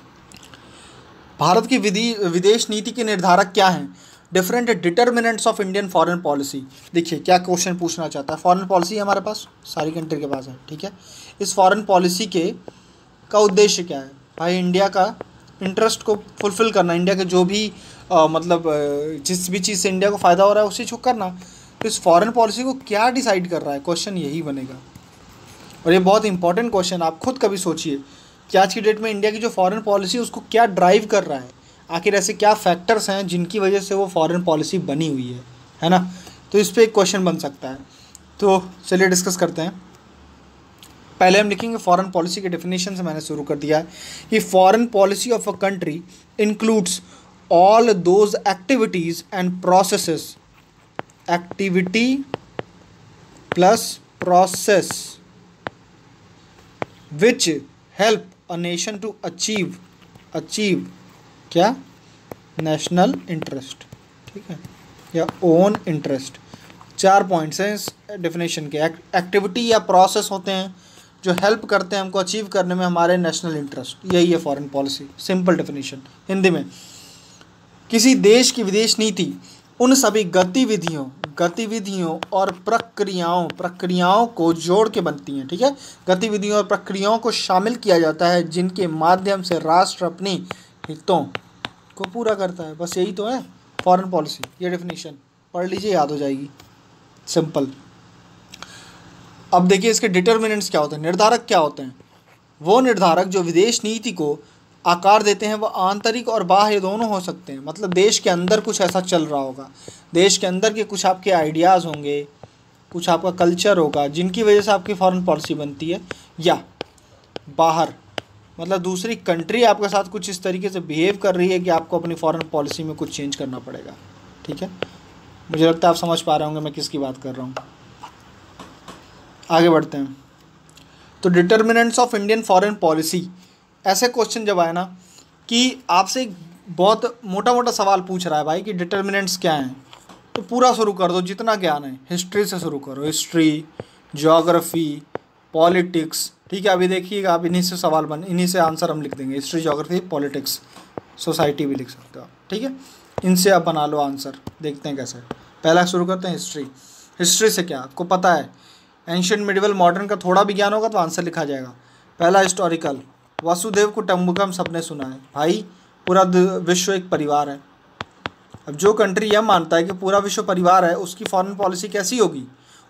भारत की विदेश नीति के निर्धारक क्या हैं? Different determinants of Indian foreign policy. देखिए क्या क्वेश्चन पूछना चाहता है। फॉरेन पॉलिसी हमारे पास सारी कंट्री के पास है, ठीक है। इस फॉरेन पॉलिसी का उद्देश्य क्या है? भाई इंडिया का इंटरेस्ट को फुलफ़िल करना, इंडिया के जो भी मतलब जिस भी चीज़ से इंडिया को फ़ायदा हो रहा है उसी को करना। तो इस फॉरेन पॉलिसी को क्या डिसाइड कर रहा है, क्वेश्चन यही बनेगा। और ये बहुत इंपॉर्टेंट क्वेश्चन, आप खुद कभी सोचिए कि आज की डेट में इंडिया की जो फॉरेन पॉलिसी है उसको क्या ड्राइव कर रहा है, आखिर ऐसे क्या फैक्टर्स हैं जिनकी वजह से वो फॉरेन पॉलिसी बनी हुई है ना। तो इस पर एक क्वेश्चन बन सकता है। तो चलिए डिस्कस करते हैं। पहले हम लिखेंगे फॉरेन पॉलिसी के डेफिनेशन से, मैंने शुरू कर दिया है कि foreign policy of a country includes all those activities and processes, activity plus process which help a nation to achieve क्या, नेशनल इंटरेस्ट, ठीक है, या ओन इंटरेस्ट। 4 पॉइंट्स हैं इस डेफिनेशन के। एक्टिविटी या प्रोसेस होते हैं जो हेल्प करते हैं हमको अचीव करने में हमारे नेशनल इंटरेस्ट, यही है foreign policy, simple definition Hindi में। किसी देश की विदेश नीति उन सभी गतिविधियों और प्रक्रियाओं को जोड़ के बनती हैं, ठीक है। गतिविधियों और प्रक्रियाओं को शामिल किया जाता है जिनके माध्यम से राष्ट्र अपने हितों को पूरा करता है। बस यही तो है फॉरेन पॉलिसी। ये डेफिनेशन पढ़ लीजिए, याद हो जाएगी, सिंपल। अब देखिए इसके डिटर्मिनेंट्स क्या होते हैं, निर्धारक क्या होते हैं। वो निर्धारक जो विदेश नीति को आकार देते हैं वह आंतरिक और बाह्य दोनों हो सकते हैं। मतलब देश के अंदर कुछ ऐसा चल रहा होगा, देश के अंदर के कुछ आपके आइडियाज़ होंगे, कुछ आपका कल्चर होगा जिनकी वजह से आपकी फॉरेन पॉलिसी बनती है, या बाहर मतलब दूसरी कंट्री आपके साथ कुछ इस तरीके से बिहेव कर रही है कि आपको अपनी फॉरेन पॉलिसी में कुछ चेंज करना पड़ेगा, ठीक है। मुझे लगता है आप समझ पा रहे होंगे मैं किसकी बात कर रहा हूँ। आगे बढ़ते हैं। तो determinants of Indian foreign policy, ऐसे क्वेश्चन जब आए ना कि आपसे बहुत मोटा मोटा सवाल पूछ रहा है भाई कि डिटर्मिनेंट्स क्या हैं, तो पूरा शुरू कर दो, जितना ज्ञान है हिस्ट्री से शुरू करो, हिस्ट्री, ज्योग्राफी, पॉलिटिक्स, ठीक है। अभी देखिएगा आप इन्हीं से आंसर हम लिख देंगे, हिस्ट्री, ज्योग्राफी, पॉलिटिक्स, सोसाइटी भी लिख सकते हो आप, ठीक है। इनसे आप बना लो आंसर, देखते हैं कैसे। पहला शुरू करते हैं हिस्ट्री। हिस्ट्री से क्या आपको पता है, एंशिएंट, मिडिवल, मॉडर्न का थोड़ा भी ज्ञान होगा तो आंसर लिखा जाएगा। पहला हिस्टोरिकल, वसुदेव कुटुंबकम सबने सुना है भाई, पूरा विश्व एक परिवार है। अब जो कंट्री यह मानता है कि पूरा विश्व परिवार है उसकी फॉरेन पॉलिसी कैसी होगी,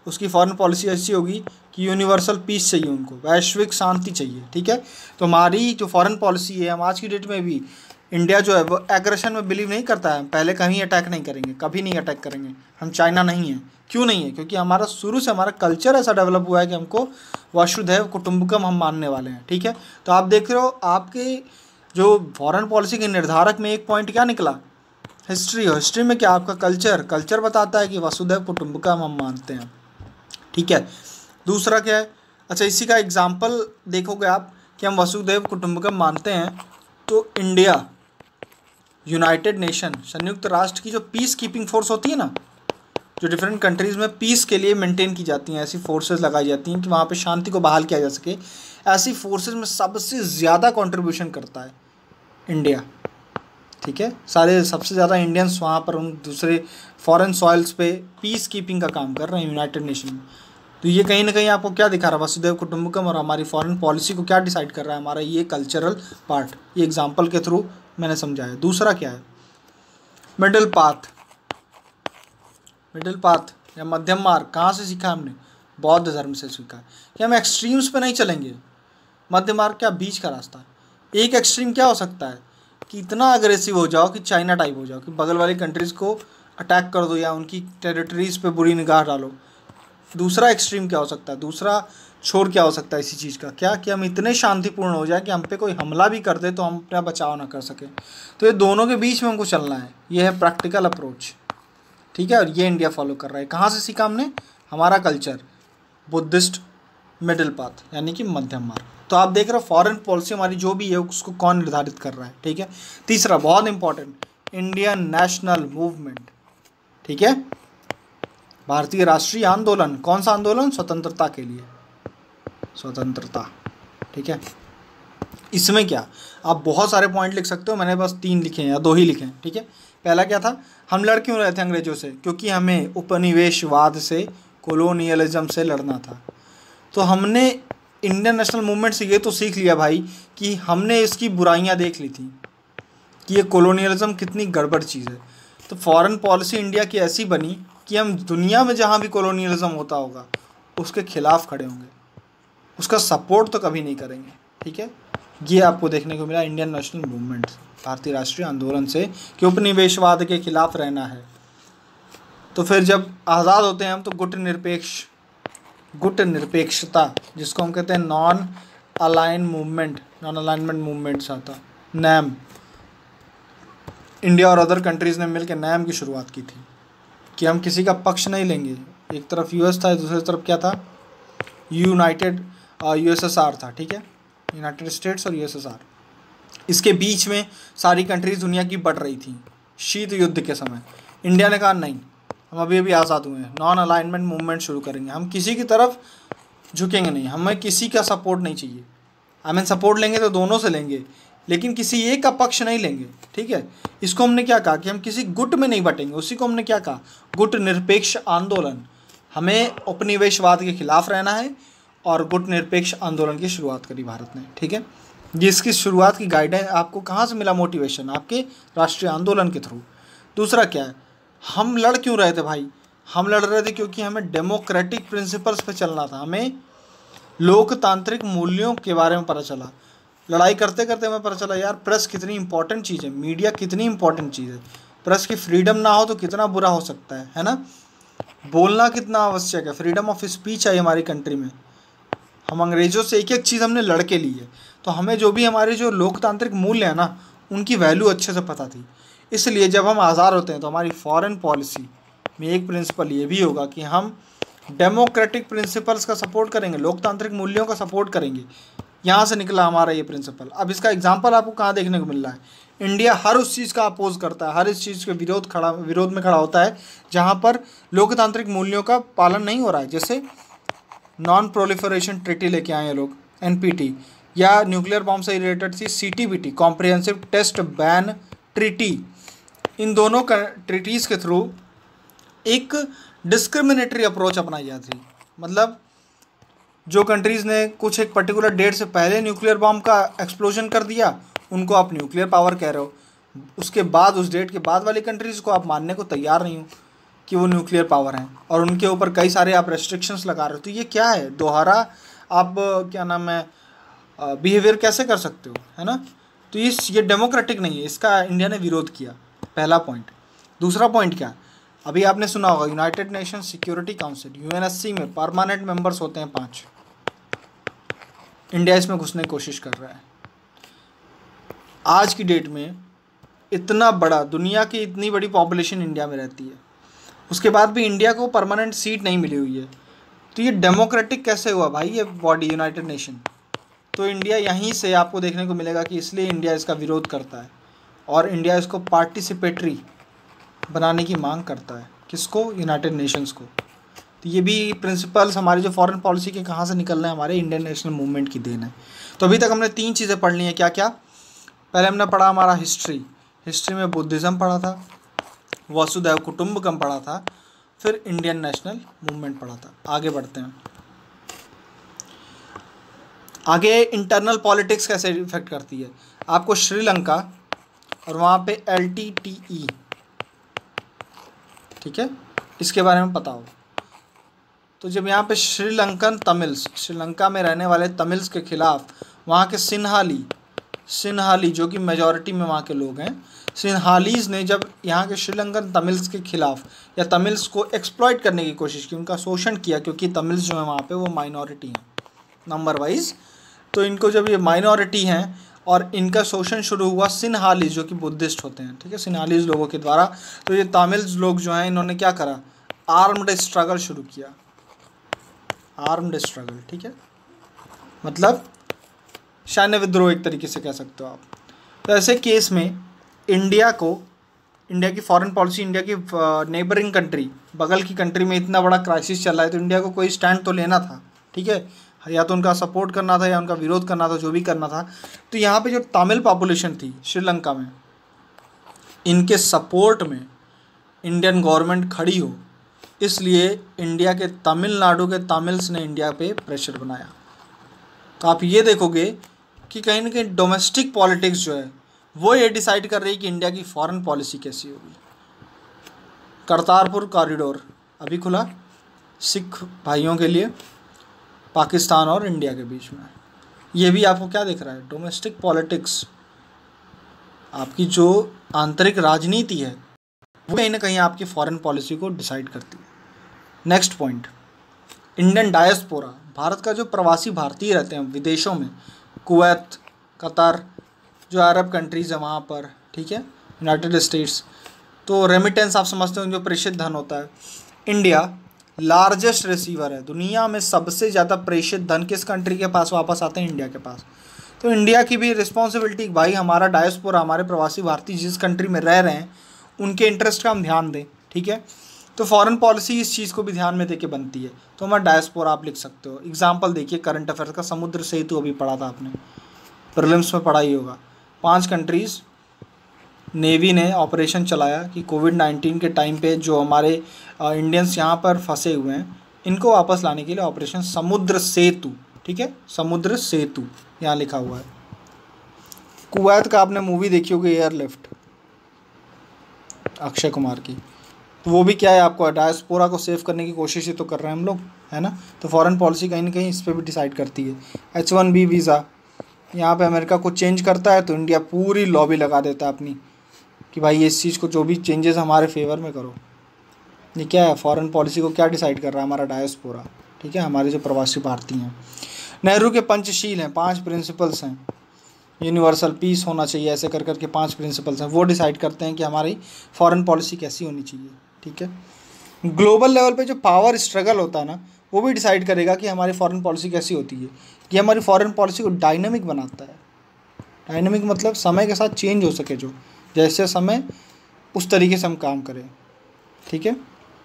उसकी फॉरेन पॉलिसी ऐसी होगी कि यूनिवर्सल पीस चाहिए, उनको वैश्विक शांति चाहिए, ठीक है। तो हमारी जो फॉरेन पॉलिसी है, हम आज की डेट में भी इंडिया जो है वो एग्रेशन में बिलीव नहीं करता है। पहले कहीं अटैक नहीं करेंगे, कभी नहीं अटैक करेंगे। हम चाइना नहीं है। क्यों नहीं है? क्योंकि हमारा शुरू से हमारा कल्चर ऐसा डेवलप हुआ है कि हमको वसुधैव कुटुंबकम हम मानने वाले हैं, ठीक है। तो आप देख रहे हो आपके जो फॉरेन पॉलिसी के निर्धारक में एक पॉइंट क्या निकला, हिस्ट्री। हिस्ट्री में क्या आपका कल्चर बताता है कि वसुधैव कुटुंबकम हम मानते हैं, ठीक है। दूसरा क्या है, अच्छा इसी का एग्जाम्पल देखोगे आप कि हम वसुधैव कुटुंबकम मानते हैं, तो इंडिया यूनाइटेड नेशन, संयुक्त राष्ट्र की जो पीस कीपिंग फोर्स होती है ना, जो डिफरेंट कंट्रीज़ में पीस के लिए मेंटेन की जाती हैं, ऐसी फोर्सेस लगाई जाती हैं कि वहाँ पे शांति को बहाल किया जा सके, ऐसी फोर्सेस में सबसे ज़्यादा कंट्रीब्यूशन करता है इंडिया, ठीक है। सारे सबसे ज़्यादा इंडियंस वहाँ पर उन दूसरे फॉरेन सॉइल्स पे पीस कीपिंग का काम कर रहे हैं यूनाइटेड नेशन में। तो ये कहीं ना कहीं आपको क्या दिखा रहा है, वसुधैव कुटुंबकम और हमारी फॉरेन पॉलिसी को क्या डिसाइड कर रहा है, हमारा ये कल्चरल पार्ट। ये एग्जाम्पल के थ्रू मैंने समझाया। दूसरा क्या है, मिडिल पाथ या मध्यम मार्ग। कहाँ से सीखा हमने? बौद्ध धर्म से सीखा कि हम एक्सट्रीम्स पे नहीं चलेंगे। मध्य मार्ग क्या? बीच का रास्ता। एक एक्सट्रीम क्या हो सकता है कि इतना अग्रेसिव हो जाओ कि चाइना टाइप हो जाओ, कि बगल वाली कंट्रीज़ को अटैक कर दो या उनकी टेरिटरीज़ पे बुरी निगाह डालो। दूसरा एक्सट्रीम क्या हो सकता है, दूसरा छोर क्या हो सकता है इसी चीज़ का, क्या कि हम इतने शांतिपूर्ण हो जाए कि हम पे कोई हमला भी कर दे तो हम अपना बचाव ना कर सकें। तो ये दोनों के बीच में हमको चलना है, ये है प्रैक्टिकल अप्रोच, ठीक है। और ये इंडिया फॉलो कर रहा है। कहाँ से सीखा हमने? हमारा कल्चर, बुद्धिस्ट मिडिल पाथ यानी कि मध्यम मार्ग। तो आप देख रहे हो फॉरेन पॉलिसी हमारी जो भी है उसको कौन निर्धारित कर रहा है, ठीक है। तीसरा बहुत इंपॉर्टेंट, इंडियन नेशनल मूवमेंट, ठीक है। भारतीय राष्ट्रीय आंदोलन। कौन सा आंदोलन? स्वतंत्रता के लिए, स्वतंत्रता, ठीक है। इसमें क्या, आप बहुत सारे पॉइंट लिख सकते हो, मैंने बस 3 लिखे हैं या 2 ही लिखे हैं, ठीक है। पहला क्या था, हम लड़ क्यों रहे थे अंग्रेजों से? क्योंकि हमें उपनिवेशवाद से, कोलोनियलिज्म से लड़ना था। तो हमने इंडियन नेशनल मूवमेंट से ये तो सीख लिया भाई कि हमने इसकी बुराइयां देख ली थी कि ये कोलोनियलिज्म कितनी गड़बड़ चीज़ है। तो फॉरेन पॉलिसी इंडिया की ऐसी बनी कि हम दुनिया में जहाँ भी कोलोनियलिज्म होता होगा उसके खिलाफ खड़े होंगे, उसका सपोर्ट तो कभी नहीं करेंगे, ठीक है। ये आपको देखने को मिला इंडियन नेशनल मूवमेंट, भारतीय राष्ट्रीय आंदोलन से, कि उपनिवेशवाद के खिलाफ रहना है। तो फिर जब आज़ाद होते हैं हम तो गुट निरपेक्षता, जिसको हम कहते हैं नॉन अलाइनमेंट मूवमेंट आता, नैम। इंडिया और अदर कंट्रीज़ ने मिलकर नैम की शुरुआत की थी कि हम किसी का पक्ष नहीं लेंगे। एक तरफ यूएस था, दूसरी तरफ क्या था, यूएसएसआर था, ठीक है, यूनाइटेड स्टेट्स और यूएसएसआर। इसके बीच में सारी कंट्रीज दुनिया की बढ़ रही थी शीत युद्ध के समय। इंडिया ने कहा नहीं, हम अभी आज़ाद हुए हैं, नॉन अलाइनमेंट मूवमेंट शुरू करेंगे, हम किसी की तरफ झुकेंगे नहीं, हमें किसी का सपोर्ट नहीं चाहिए। हमें सपोर्ट लेंगे तो दोनों से लेंगे, लेकिन किसी एक का पक्ष नहीं लेंगे, ठीक है। इसको हमने क्या कहा कि हम किसी गुट में नहीं बटेंगे, उसी को हमने क्या कहा, गुट निरपेक्ष आंदोलन। हमें उपनिवेशवाद के खिलाफ रहना है और गुट निरपेक्ष आंदोलन की शुरुआत करी भारत ने, ठीक है। जिसकी शुरुआत की गाइडेंस आपको कहाँ से मिला, मोटिवेशन आपके राष्ट्रीय आंदोलन के थ्रू। दूसरा क्या है, हम लड़ क्यों रहे थे भाई? हम लड़ रहे थे क्योंकि हमें डेमोक्रेटिक प्रिंसिपल्स पे चलना था, हमें लोकतांत्रिक मूल्यों के बारे में पता चला। लड़ाई करते करते हमें पता चला यार प्रेस कितनी इंपॉर्टेंट चीज़ है, मीडिया कितनी इंपॉर्टेंट चीज़ है। प्रेस की फ्रीडम ना हो तो कितना बुरा हो सकता है ना। बोलना कितना आवश्यक है, फ्रीडम ऑफ स्पीच है हमारी कंट्री में। हम अंग्रेज़ों से एक एक चीज़ हमने लड़ के ली है, तो हमें जो भी हमारे जो लोकतांत्रिक मूल्य है ना, उनकी वैल्यू अच्छे से पता थी। इसलिए जब हम आज़ाद होते हैं तो हमारी फॉरेन पॉलिसी में एक प्रिंसिपल ये भी होगा कि हम डेमोक्रेटिक प्रिंसिपल्स का सपोर्ट करेंगे, लोकतांत्रिक मूल्यों का सपोर्ट करेंगे। यहाँ से निकला हमारा ये प्रिंसिपल। अब इसका एग्जाम्पल आपको कहाँ देखने को मिल रहा है, इंडिया हर उस चीज़ का अपोज करता है, हर इस चीज़ के विरोध में खड़ा होता है जहाँ पर लोकतांत्रिक मूल्यों का पालन नहीं हो रहा है। जैसे नॉन प्रोलिफरेशन ट्रीटी लेके आए हैं लोग, NPT, या न्यूक्लियर बॉम्ब से रिलेटेड थी CTBT, comprehensive test ban treaty. इन दोनों ट्रीटीज़ के थ्रू एक डिस्क्रिमिनेटरी अप्रोच अपनाई जाती है। मतलब जो कंट्रीज़ ने कुछ एक पर्टिकुलर डेट से पहले न्यूक्लियर बॉम्ब का एक्सप्लोजन कर दिया, उनको आप न्यूक्लियर पावर कह रहे हो, उसके बाद उस डेट के बाद वाली कंट्रीज़ को आप मानने को तैयार नहीं हो कि वो न्यूक्लियर पावर हैं और उनके ऊपर कई सारे आप रेस्ट्रिक्शंस लगा रहे हो। तो ये क्या है, दोहरा आप क्या नाम है बिहेवियर कैसे कर सकते हो, है ना। तो ये डेमोक्रेटिक नहीं है, इसका इंडिया ने विरोध किया, पहला पॉइंट। दूसरा पॉइंट क्या, अभी आपने सुना होगा United Nation Security Council UNSC में परमानेंट मेंबर्स होते हैं 5, इंडिया इसमें घुसने की कोशिश कर रहा है। आज की डेट में इतना बड़ा, दुनिया की इतनी बड़ी पॉपुलेशन इंडिया में रहती है, उसके बाद भी इंडिया को परमानेंट सीट नहीं मिली हुई है। तो ये डेमोक्रेटिक कैसे हुआ भाई ये बॉडी यूनाइटेड नेशन। तो इंडिया यहीं से आपको देखने को मिलेगा कि इसलिए इंडिया इसका विरोध करता है और इंडिया इसको पार्टिसिपेटरी बनाने की मांग करता है। किसको, यूनाइटेड नेशंस को। तो ये भी प्रिंसिपल्स हमारी जो फॉरेन पॉलिसी के कहाँ से निकल रहे हैं, हमारे इंडियन नेशनल मूवमेंट की देन है। तो अभी तक हमने 3 चीज़ें पढ़ ली हैं, क्या क्या। पहले हमने पढ़ा हमारा हिस्ट्री में बुद्धिज़्म पढ़ा था, वसुधैव कुटुंबकम पढ़ा था, फिर इंडियन नेशनल मूवमेंट पढ़ा था। आगे बढ़ते हैं। आगे इंटरनल पॉलिटिक्स कैसे इफेक्ट करती है आपको, श्रीलंका और वहाँ पे LTTE, ठीक है, इसके बारे में पता हो। तो जब यहाँ पे श्रीलंकन तमिल्स, श्रीलंका में रहने वाले तमिल्स के खिलाफ वहाँ के सिन्हाली जो कि मेजॉरिटी में वहाँ के लोग हैं, सिन्हालीज ने जब यहाँ के श्रीलंकन तमिल्स के खिलाफ या तमिल्स को एक्सप्लॉइट करने की कोशिश की, उनका शोषण किया, क्योंकि तमिल्स जो है वहाँ पे वो माइनॉरिटी हैं नंबर वाइज। तो इनको जब ये माइनॉरिटी हैं और इनका शोषण शुरू हुआ सिन्हालीज जो कि बुद्धिस्ट होते हैं, ठीक है, सिन्हालीज लोगों के द्वारा। तो ये तमिल्स लोग जो हैं इन्होंने क्या करा, आर्म्ड स्ट्रगल शुरू किया, आर्म्ड स्ट्रगल, ठीक है, मतलब सैन्य विद्रोह एक तरीके से कह सकते हो आप। तो ऐसे केस में इंडिया की फॉरेन पॉलिसी, इंडिया की नेबरिंग कंट्री, बगल की कंट्री में इतना बड़ा क्राइसिस चल रहा है, तो इंडिया को कोई स्टैंड तो लेना था, ठीक है, या तो उनका सपोर्ट करना था या उनका विरोध करना था, जो भी करना था। तो यहाँ पे जो तमिल पॉपुलेशन थी श्रीलंका में, इनके सपोर्ट में इंडियन गवर्नमेंट खड़ी हो, इसलिए इंडिया के तमिलनाडु के तमिल्स ने इंडिया पे प्रेशर बनाया। तो आप ये देखोगे कि कहीं ना कहीं डोमेस्टिक पॉलिटिक्स जो है वो ये डिसाइड कर रही है कि इंडिया की फॉरेन पॉलिसी कैसी होगी। करतारपुर कॉरिडोर अभी खुला सिख भाइयों के लिए, पाकिस्तान और इंडिया के बीच में। ये भी आपको क्या दिख रहा है, डोमेस्टिक पॉलिटिक्स, आपकी जो आंतरिक राजनीति है वो कहीं ना कहीं आपकी फॉरेन पॉलिसी को डिसाइड करती है। Next point, Indian diaspora, Bharat का जो प्रवासी भारतीय रहते हैं विदेशों में, कुवैत, कतर, जो अरब कंट्रीज़ है वहाँ पर, ठीक है, यूनाइटेड स्टेट्स। तो रेमिटेंस आप समझते हो जो प्रेषित धन होता है। इंडिया लार्जेस्ट रिसीवर है, दुनिया में सबसे ज़्यादा प्रेषित धन किस कंट्री के पास वापस आते हैं, इंडिया के पास। तो इंडिया की भी रिस्पॉन्सिबिलिटी, भाई हमारा डायस्पोरा, हमारे प्रवासी भारतीय जिस कंट्री में रह रहे हैं उनके इंटरेस्ट का हम ध्यान दें, ठीक है। तो फॉरेन पॉलिसी इस चीज़ को भी ध्यान में देके बनती है। तो हमारा डायस्पोरा आप लिख सकते हो। एग्जाम्पल देखिए करंट अफेयर्स का, समुद्र सेतु अभी पढ़ा था आपने, प्रीलिम्स में पढ़ा ही होगा। 5 कंट्रीज़ नेवी ने ऑपरेशन चलाया कि कोविड-19 के टाइम पे जो हमारे इंडियंस यहाँ पर फंसे हुए हैं इनको वापस लाने के लिए ऑपरेशन समुद्र सेतु, ठीक है, समुद्र सेतु यहाँ लिखा हुआ है। कुवैत का आपने मूवी देखी होगी एयरलिफ्ट, अक्षय कुमार की, तो वो भी क्या है, आपको डायस्पोरा को सेव करने की कोशिश ही तो कर रहे हैं हम लोग, है ना। तो फॉरेन पॉलिसी कहीं ना कहीं इस पर भी डिसाइड करती है। H1B वीज़ा, यहाँ पे अमेरिका को चेंज करता है तो इंडिया पूरी लॉबी लगा देता है अपनी कि भाई इस चीज़ को जो भी चेंजेस हमारे फेवर में करो। ये क्या है, फॉरेन पॉलिसी को क्या डिसाइड कर रहा है, हमारा डायस्पोरा, ठीक है, हमारे जो प्रवासी भारतीय हैं। नेहरू के पंचशील हैं, 5 प्रिंसिपल्स हैं, यूनिवर्सल पीस होना चाहिए, ऐसे कर करके 5 प्रिंसिपल्स हैं, वो डिसाइड करते हैं कि हमारी फॉरेन पॉलिसी कैसी होनी चाहिए, ठीक है। ग्लोबल लेवल पे जो पावर स्ट्रगल होता है ना, वो भी डिसाइड करेगा कि हमारी फॉरेन पॉलिसी कैसी होती है। ये हमारी फॉरेन पॉलिसी को डायनामिक बनाता है। डायनामिक मतलब समय के साथ चेंज हो सके, जो जैसे समय उस तरीके से हम काम करें, ठीक है।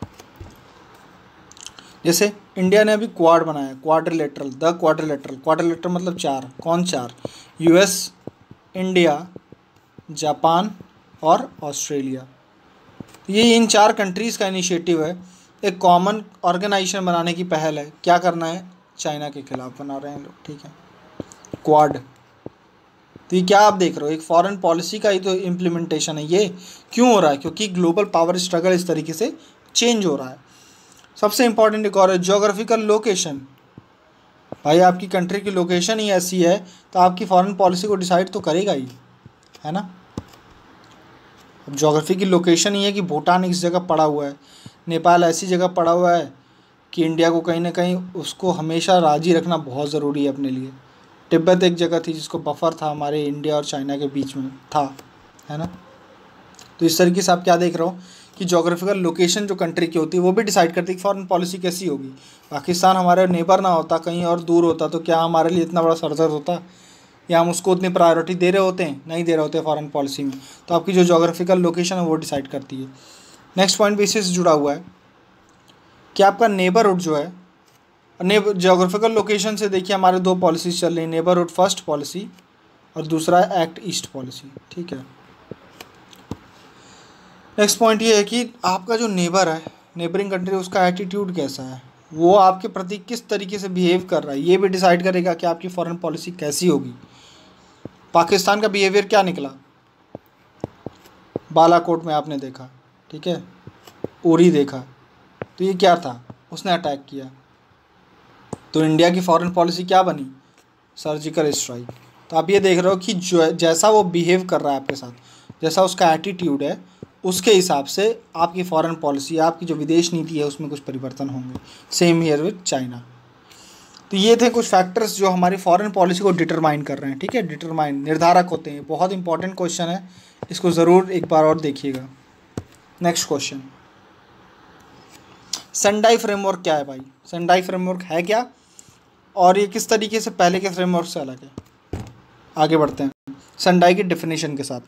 जैसे इंडिया ने अभी क्वाड बनाया, क्वाड्रिलेटरल, द क्वाड्रिलेटरल, क्वाड्रिलेटरल मतलब 4, कौन 4, US, इंडिया, जापान और ऑस्ट्रेलिया। ये इन 4 कंट्रीज़ का इनिशिएटिव है, एक कॉमन ऑर्गेनाइजेशन बनाने की पहल है। क्या करना है, चाइना के खिलाफ बना रहे हैं लोग, ठीक है, क्वाड। तो ये क्या आप देख रहे हो, एक फॉरेन पॉलिसी का ही तो इम्प्लीमेंटेशन है। ये क्यों हो रहा है, क्योंकि ग्लोबल पावर स्ट्रगल इस तरीके से चेंज हो रहा है। सबसे इम्पॉर्टेंट एक और है ज्योग्राफिकल लोकेशन। भाई आपकी कंट्री की लोकेशन ही ऐसी है तो आपकी फॉरेन पॉलिसी को डिसाइड तो करेगा ही, है ना। अब ज्योग्राफी की लोकेशन ही है कि भूटान इस जगह पड़ा हुआ है, नेपाल ऐसी जगह पड़ा हुआ है कि इंडिया को कहीं ना कहीं उसको हमेशा राजी रखना बहुत ज़रूरी है अपने लिए। तिब्बत एक जगह थी जिसको बफर था हमारे इंडिया और चाइना के बीच में था, है ना। तो इस तरीके से आप क्या देख रहे हो कि ज्योग्राफिकल लोकेशन जो कंट्री की होती है वो भी डिसाइड करती है कि फॉरेन पॉलिसी कैसी होगी। पाकिस्तान हमारे नेबर ना होता, कहीं और दूर होता, तो क्या हमारे लिए इतना बड़ा सरदर्द होता, या हम उसको उतनी प्रायोरिटी दे रहे होते हैं, नहीं दे रहे होते फॉरेन पॉलिसी में। तो आपकी जो ज्योग्राफिकल लोकेशन है वो डिसाइड करती है। नेक्स्ट पॉइंट भी इससे जुड़ा हुआ है कि आपका नेबरहुड जो है, ज्योग्राफिकल लोकेशन से देखिए हमारे दो पॉलिसीज चल रही हैं, नेबरहुड फर्स्ट पॉलिसी और दूसरा है एक्ट ईस्ट पॉलिसी, ठीक है। नेक्स्ट पॉइंट ये है कि आपका जो नेबर है, नेबरिंग कंट्री, उसका एटीट्यूड कैसा है, वो आपके प्रति किस तरीके से बिहेव कर रहा है, ये भी डिसाइड करेगा कि आपकी फॉरेन पॉलिसी कैसी होगी। पाकिस्तान का बिहेवियर क्या निकला, बालाकोट में आपने देखा, ठीक है, उरी देखा, तो ये क्या था, उसने अटैक किया। तो इंडिया की फॉरेन पॉलिसी क्या बनी, सर्जिकल स्ट्राइक। तो आप ये देख रहे हो कि जो जैसा वो बिहेव कर रहा है आपके साथ, जैसा उसका एटीट्यूड है, उसके हिसाब से आपकी फॉरेन पॉलिसी, आपकी जो विदेश नीति है उसमें कुछ परिवर्तन होंगे। Same here with China. तो ये थे कुछ फैक्टर्स जो हमारी फॉरेन पॉलिसी को डिटरमाइन कर रहे हैं, ठीक है, डिटरमाइन, निर्धारक होते हैं। बहुत इंपॉर्टेंट क्वेश्चन है, इसको ज़रूर एक बार और देखिएगा। नेक्स्ट क्वेश्चन, सेंडाई फ्रेमवर्क क्या है भाई, सेंडाई फ्रेमवर्क है क्या और ये किस तरीके से पहले के फ्रेमवर्क से अलग है। आगे बढ़ते हैं सेंडाई की डेफिनेशन के साथ।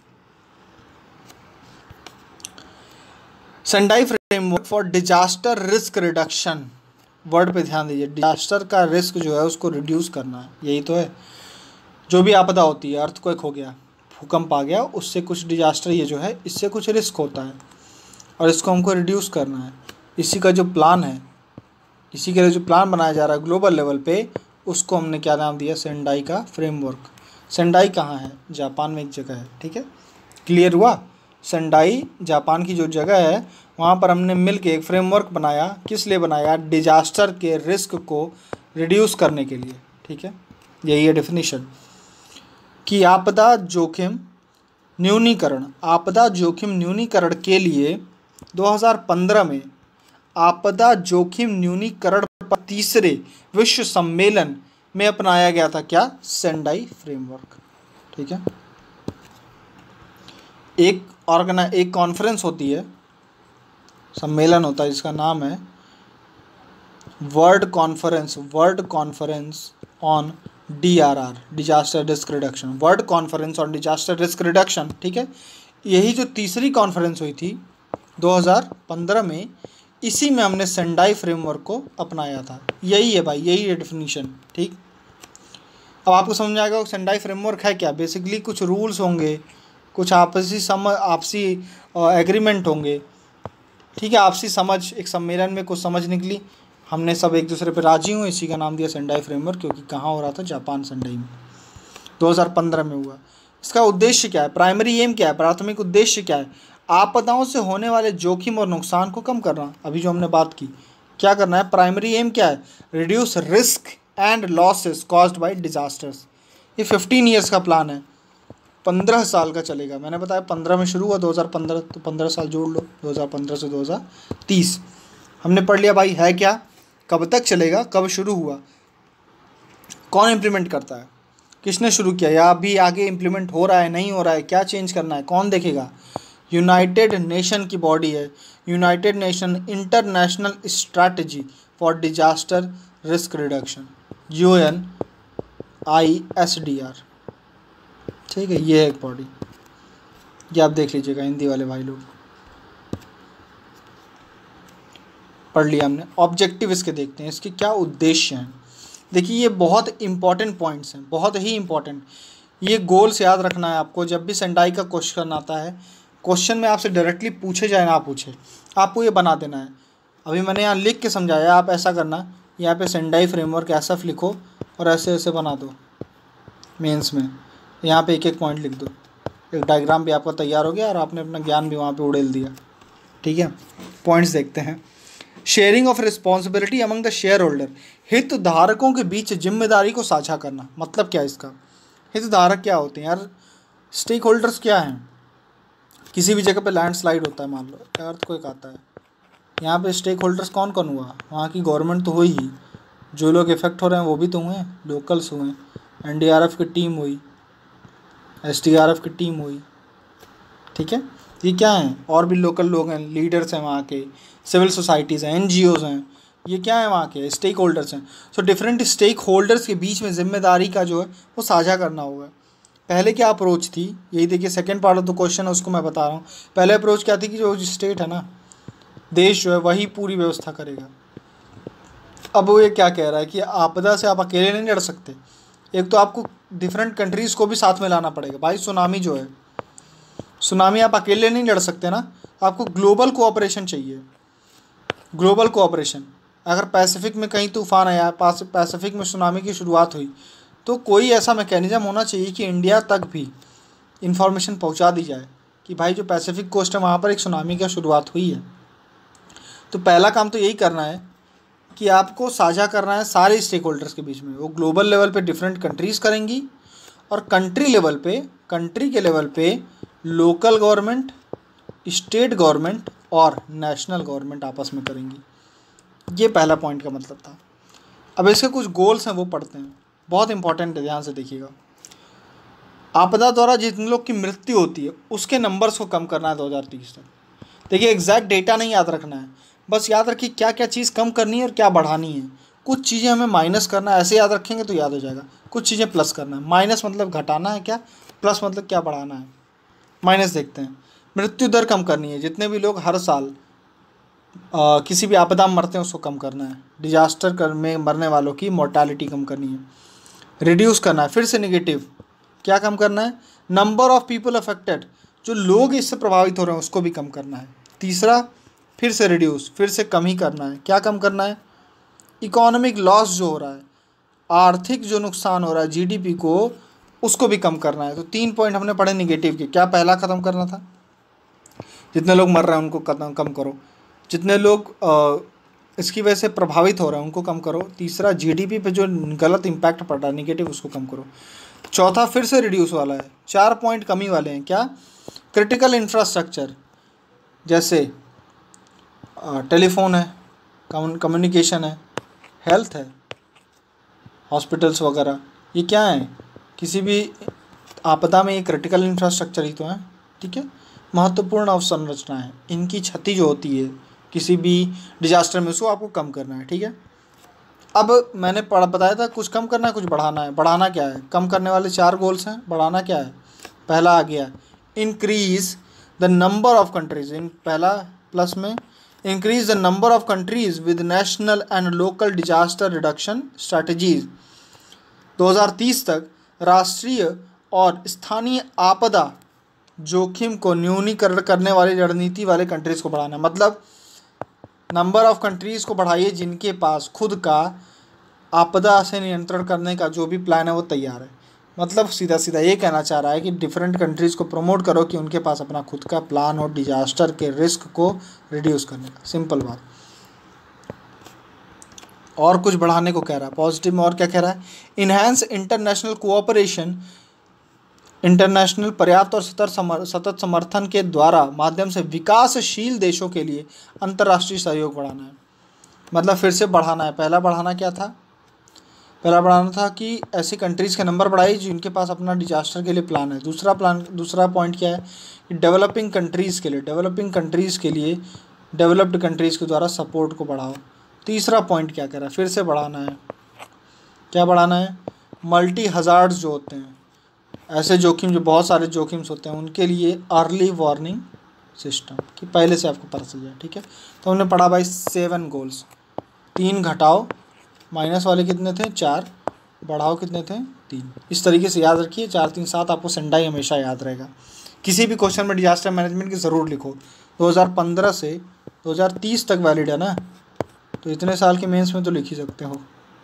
Sendai framework for disaster risk reduction, word पे ध्यान दीजिए, डिजास्टर का रिस्क जो है उसको रिड्यूस करना है, यही तो है। जो भी आपदा होती है, अर्थक्वेक हो गया, भूकंप आ गया, उससे कुछ डिजास्टर ये जो है इससे कुछ रिस्क होता है और इसको हमको रिड्यूस करना है। इसी का जो प्लान है, इसी के लिए जो प्लान बनाया जा रहा है ग्लोबल लेवल पे, उसको हमने क्या नाम दिया, सेंडाई का फ्रेमवर्क। सेंडाई कहाँ है, जापान में एक जगह है, ठीक है, क्लियर हुआ। सेंडाई जापान की जो जगह है वहाँ पर हमने मिल के एक फ्रेमवर्क बनाया, किस लिए बनाया, डिजास्टर के रिस्क को रिड्यूस करने के लिए, ठीक है। यही है डेफिनेशन कि आपदा जोखिम न्यूनीकरण, आपदा जोखिम न्यूनीकरण के लिए 2015 में आपदा जोखिम न्यूनीकरण पर तीसरे विश्व सम्मेलन में अपनाया गया था क्या, सेंडाई फ्रेमवर्क, ठीक है। एक कॉन्फ्रेंस होती है, सम्मेलन होता है जिसका नाम है world conference on DRR, disaster risk reduction, world conference on disaster risk reduction, ठीक है। यही जो तीसरी कॉन्फ्रेंस हुई थी 2015 में, इसी में हमने सेंडाई फ्रेमवर्क को अपनाया था। यही है भाई, यही है डेफिनेशन, ठीक। अब आपको समझ में आएगा सेंडाई फ्रेमवर्क है क्या। बेसिकली कुछ रूल्स होंगे, कुछ आपसी एग्रीमेंट होंगे, ठीक है, आपसी समझ, एक सम्मेलन में कुछ समझ निकली, हमने सब एक दूसरे पे राजी हुए, इसी का नाम दिया सेंडाई फ्रेमवर्क। क्योंकि कहाँ हो रहा था, जापान, सेंडाई में 2015 में हुआ। इसका उद्देश्य क्या है, प्राइमरी एम क्या है, प्राथमिक उद्देश्य क्या है, आपदाओं से होने वाले जोखिम और नुकसान को कम करना। अभी जो हमने बात की, क्या करना है, प्राइमरी एम क्या है, reduce risk and losses caused by disasters. ये 15 ईयर्स का प्लान है, 15 साल का चलेगा। मैंने बताया 15 में शुरू हुआ, 2015, तो 15 साल जोड़ लो, 2015 से 2030 हमने पढ़ लिया भाई। है क्या, कब तक चलेगा, कब शुरू हुआ, कौन इम्प्लीमेंट करता है, किसने शुरू किया, या अभी आगे इम्प्लीमेंट हो रहा है, नहीं हो रहा है, क्या चेंज करना है, कौन देखेगा। यूनाइटेड नेशन की बॉडी है, United Nation international strategy for disaster risk reduction, UNISDR, ठीक है। ये है एक बॉडी, ये आप देख लीजिएगा, हिंदी वाले भाई लोग, पढ़ लिया हमने। ऑब्जेक्टिव इसके देखते हैं, इसके क्या उद्देश्य हैं। देखिए ये बहुत इंपॉर्टेंट पॉइंट्स हैं, बहुत ही इंपॉर्टेंट। ये गोल्स याद रखना है आपको। जब भी सेंडाई का क्वेश्चन आता है, क्वेश्चन में आपसे डायरेक्टली पूछे जाए ना पूछे, आपको ये बना देना है। अभी मैंने यहाँ लिख के समझाया, आप ऐसा करना, यहाँ पे सेंडाई फ्रेमवर्क ऐसा लिखो और ऐसे ऐसे बना दो मेंस में। यहाँ पे एक एक पॉइंट लिख दो, एक डायग्राम भी आपका तैयार हो गया और आपने अपना ज्ञान भी वहाँ पे उड़ेल दिया। ठीक है, पॉइंट्स देखते हैं। Sharing of responsibility among the shareholder, हितधारकों के बीच जिम्मेदारी को साझा करना। मतलब क्या है इसका? हितधारक क्या होते हैं यार? स्टेक होल्डर्स क्या हैं? किसी भी जगह पे लैंडस्लाइड होता है, मान लो अर्थक्वेक आता है, यहाँ पे स्टेक होल्डर्स कौन कौन हुआ? वहाँ की गवर्नमेंट तो हुई ही, जो लोग इफेक्ट हो रहे हैं वो भी तो हुए, लोकल्स हुए, एनडीआरएफ की टीम हुई, एसडीआरएफ की टीम हुई, ठीक है। ये क्या हैं? और भी लोकल लोग हैं, लीडर्स हैं वहाँ के, सिविल सोसाइटीज़ हैं, एनजीओज़ हैं, ये क्या है वहाँ के? स्टेक होल्डर्स हैं। सो डिफरेंट स्टेक होल्डर्स के बीच में जिम्मेदारी का जो है वो साझा करना होगा। पहले क्या अप्रोच थी, यही देखिए second part of the question है, उसको मैं बता रहा हूँ। पहले अप्रोच क्या थी कि जो स्टेट है ना, देश जो है वही पूरी व्यवस्था करेगा। अब वो ये क्या कह रहा है कि आपदा से आप अकेले नहीं लड़ सकते, एक तो आपको डिफरेंट कंट्रीज़ को भी साथ में लाना पड़ेगा। भाई सुनामी जो है, सुनामी आप अकेले नहीं लड़ सकते ना, आपको ग्लोबल कोऑपरेशन चाहिए। ग्लोबल कोऑपरेशन, अगर पैसिफिक में कहीं तूफान आया, पैसिफिक में सुनामी की शुरुआत हुई, तो कोई ऐसा मैकेनिज़्म होना चाहिए कि इंडिया तक भी इंफॉर्मेशन पहुंचा दी जाए कि भाई जो पैसिफिक कोस्ट है वहाँ पर एक सुनामी की शुरुआत हुई है। तो पहला काम तो यही करना है कि आपको साझा करना है सारे स्टेक होल्डर्स के बीच में। वो ग्लोबल लेवल पे डिफरेंट कंट्रीज़ करेंगी, और कंट्री लेवल पे, कंट्री के लेवल पे लोकल गवर्नमेंट, स्टेट गवर्नमेंट और नेशनल गवर्नमेंट आपस में करेंगी। ये पहला पॉइंट का मतलब था। अब इसके कुछ गोल्स हैं वो पढ़ते हैं, बहुत इंपॉर्टेंट है, ध्यान से देखिएगा। आपदा द्वारा जितने लोग की मृत्यु होती है उसके नंबर्स को कम करना है 2030 तक। देखिए एग्जैक्ट डेटा नहीं याद रखना है, बस याद रखिए क्या क्या चीज़ कम करनी है और क्या बढ़ानी है। कुछ चीज़ें हमें माइनस करना है, ऐसे याद रखेंगे तो याद हो जाएगा। कुछ चीज़ें प्लस करना है, माइनस मतलब घटाना है क्या, प्लस मतलब क्या बढ़ाना है। माइनस देखते हैं, मृत्यु दर कम करनी है, जितने भी लोग हर साल किसी भी आपदा में मरते हैं उसको कम करना है। डिजास्टर में मरने वालों की मोर्टालिटी कम करनी है। रिड्यूस करना है, फिर से नेगेटिव, क्या कम करना है? नंबर ऑफ पीपल अफेक्टेड, जो लोग इससे प्रभावित हो रहे हैं उसको भी कम करना है। तीसरा, फिर से रिड्यूस, फिर से कम ही करना है। क्या कम करना है? इकोनॉमिक लॉस जो हो रहा है, आर्थिक जो नुकसान हो रहा है जीडीपी को, उसको भी कम करना है। तो 3 पॉइंट हमने पढ़े नेगेटिव के। क्या पहला ख़त्म करना था? जितने लोग मर रहे हैं उनको कम करो, जितने लोग इसकी वजह से प्रभावित हो रहे हैं उनको कम करो। तीसरा, जीडीपी पे जो गलत इम्पैक्ट पड़ रहा है नेगेटिव, उसको कम करो। चौथा, फिर से रिड्यूस वाला है। 4 पॉइंट कमी वाले हैं। क्या? क्रिटिकल इंफ्रास्ट्रक्चर, जैसे टेलीफोन है, कम्युनिकेशन है, हेल्थ है, हॉस्पिटल्स वगैरह, ये क्या है? किसी भी आपदा में ये क्रिटिकल इंफ्रास्ट्रक्चर ही तो है, ठीक है, महत्वपूर्ण अवसंरचना है। इनकी क्षति जो होती है किसी भी डिजास्टर में, उसको आपको कम करना है, ठीक है। अब मैंने बताया था कुछ कम करना है, कुछ बढ़ाना है। बढ़ाना क्या है? कम करने वाले 4 गोल्स हैं, बढ़ाना क्या है? पहला आ गया, increase the number of countries. इन पहला प्लस में, increase the number of countries with national and local disaster reduction strategies. 2030 तक राष्ट्रीय और स्थानीय आपदा जोखिम को न्यूनीकरण करने वाली रणनीति वाले कंट्रीज़ को बढ़ाना है। मतलब नंबर ऑफ कंट्रीज़ को बढ़ाइए जिनके पास खुद का आपदा से नियंत्रण करने का जो भी प्लान है वो तैयार है। मतलब सीधा सीधा ये कहना चाह रहा है कि डिफरेंट कंट्रीज़ को प्रमोट करो कि उनके पास अपना खुद का प्लान हो डिजास्टर के रिस्क को रिड्यूस करने का। सिंपल बात। और कुछ बढ़ाने को कह रहा है पॉजिटिव में। और क्या कह रहा है? इन्हांस इंटरनेशनल कोऑपरेशन, इंटरनेशनल पर्याप्त और सतत समर्थन के द्वारा माध्यम से विकासशील देशों के लिए अंतर्राष्ट्रीय सहयोग बढ़ाना है। मतलब फिर से बढ़ाना है। पहला बढ़ाना क्या था? पहला बढ़ाना था कि ऐसी कंट्रीज़ के नंबर बढ़ाइए जिनके पास अपना डिजास्टर के लिए प्लान है। दूसरा पॉइंट क्या है कि डेवलपिंग कंट्रीज़ के लिए डेवलप्ड कंट्रीज़ के द्वारा सपोर्ट को बढ़ाओ। तीसरा पॉइंट क्या कह रहा है? फिर से बढ़ाना है। क्या बढ़ाना है? मल्टी हज़ार्ड्स जो होते हैं, ऐसे जोखिम जो बहुत सारे जोखिम्स होते हैं, उनके लिए अर्ली वार्निंग सिस्टम कि पहले से आपको पता चल जाए, ठीक है। तो हमने पढ़ा भाई 7 गोल्स। 3 घटाओ, माइनस वाले कितने थे? 4, बढ़ाओ कितने थे? 3। इस तरीके से याद रखिए। 4 3 7 आपको संडाई हमेशा याद रहेगा। किसी भी क्वेश्चन में डिजास्टर मैनेजमेंट की ज़रूर लिखो। 2015 से 2030 तक वैलिड है ना, तो इतने साल के मेंस में तो लिख ही सकते हो।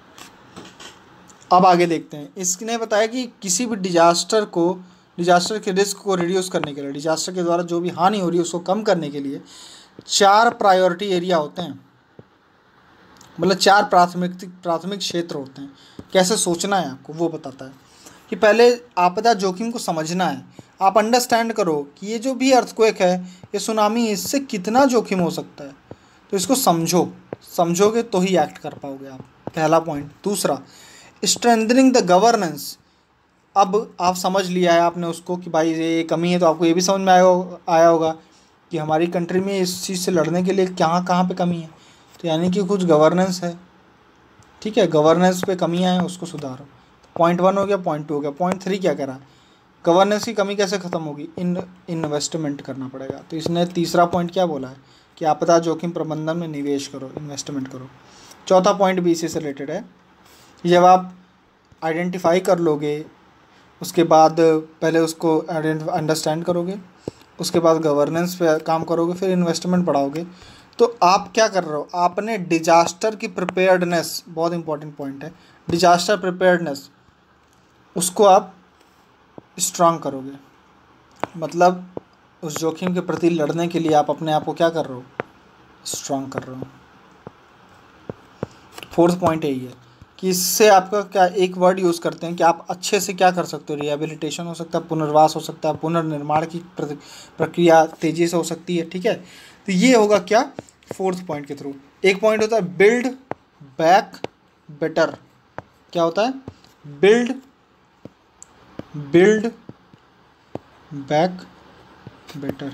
अब आगे देखते हैं। इसने बताया कि किसी भी डिजास्टर के रिस्क को रिड्यूस करने के लिए, डिजास्टर के द्वारा जो भी हानि हो रही है उसको कम करने के लिए 4 प्रायोरिटी एरिया होते हैं, मतलब 4 प्राथमिक क्षेत्र होते हैं। कैसे सोचना है आपको वो बताता है कि पहले आपदा जोखिम को समझना है। आप अंडरस्टैंड करो कि ये जो भी अर्थक्वेक है, ये सुनामी, इससे कितना जोखिम हो सकता है, तो इसको समझोगे तो ही एक्ट कर पाओगे आप, पहला पॉइंट। दूसरा, स्ट्रेंथनिंग द गवर्नेंस। अब आप समझ लिया है आपने उसको कि भाई ये कमी है, तो आपको ये भी समझ में आया होगा कि हमारी कंट्री में इस चीज़ से लड़ने के लिए कहाँ पे कमी है, तो यानी कि कुछ गवर्नेंस है, ठीक है, गवर्नेंस पे कमियाँ हैं, उसको सुधारो। पॉइंट 1 हो गया, पॉइंट 2 हो गया। पॉइंट 3 क्या करा, गवर्नेंस की कमी कैसे ख़त्म होगी, इन्वेस्टमेंट करना पड़ेगा। तो इसने तीसरा पॉइंट क्या बोला है कि आपदा जोखिम प्रबंधन में निवेश करो, इन्वेस्टमेंट करो। चौथा पॉइंट भी इसी से रिलेटेड है। जब आप आइडेंटिफाई कर लोगे, उसके बाद पहले उसको अंडरस्टैंड करोगे, उसके बाद गवर्नेंस पे काम करोगे, फिर इन्वेस्टमेंट बढ़ाओगे, तो आप क्या कर रहे हो, आपने डिजास्टर की प्रिपेयर्डनेस, बहुत इंपॉर्टेंट पॉइंट है, डिजास्टर प्रिपेयर्डनेस, उसको आप स्ट्रांग करोगे। मतलब उस जोखिम के प्रति लड़ने के लिए आप अपने आप को क्या कर रहे हो, स्ट्रांग कर रहे हो। फोर्थ पॉइंट यही है कि इससे आपका क्या, एक वर्ड यूज़ करते हैं कि आप अच्छे से क्या कर सकते हो, रिहेबिलिटेशन हो सकता है, पुनर्वास हो सकता है, पुनर्निर्माण की प्रक्रिया तेज़ी से हो सकती है, ठीक है। तो ये होगा क्या, फोर्थ पॉइंट के थ्रू। एक पॉइंट होता है बिल्ड बैक बेटर। क्या होता है, build back better,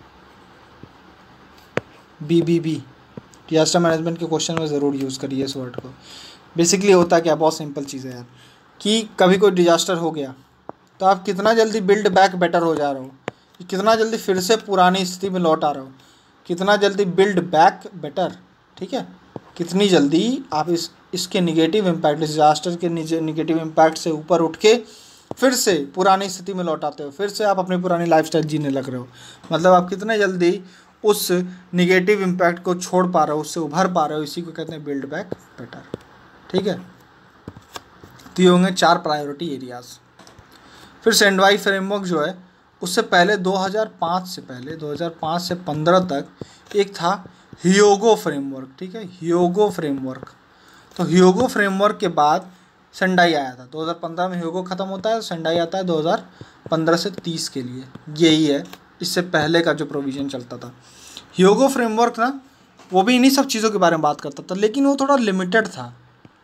BBB। Disaster management के क्वेश्चन में ज़रूर यूज़ करिए इस वर्ड को। बेसिकली होता क्या, बहुत सिंपल चीज़ है यार, कि कभी कोई डिजास्टर हो गया तो आप कितना जल्दी बिल्ड बैक बेटर हो जा रहे हो, कितना जल्दी फिर से पुरानी स्थिति में लौट आ रहे हो, कितना जल्दी बिल्ड बैक बेटर, ठीक है, कितनी जल्दी आप इसके निगेटिव इम्पैक्ट, डिजास्टर के निगेटिव इम्पैक्ट से ऊपर उठ के फिर से पुरानी स्थिति में लौट आते हो, फिर से आप अपनी पुरानी लाइफस्टाइल जीने लग रहे हो। मतलब आप कितने जल्दी उस निगेटिव इम्पैक्ट को छोड़ पा रहे हो, उससे उभर पा रहे हो, इसी को कहते हैं बिल्ड बैक बेटर, ठीक है। तो ये होंगे 4 प्रायोरिटी एरियाज़। फिर सेंडवाई फ्रेमवर्क जो है, उससे पहले 2005 से 15 तक एक था ह्योगो फ्रेमवर्क, ठीक है, ह्योगो फ्रेमवर्क। तो ह्योगो फ्रेमवर्क के बाद सेंडाई आया था। 2015 में ह्योगो ख़त्म होता है, सेंडाई आता है 2015 से 30 के लिए। यही है, इससे पहले का जो प्रोविज़न चलता था। ह्योगो फ्रेमवर्क ना, वो भी इन्हीं सब चीज़ों के बारे में बात करता था, लेकिन वो थोड़ा लिमिटेड था,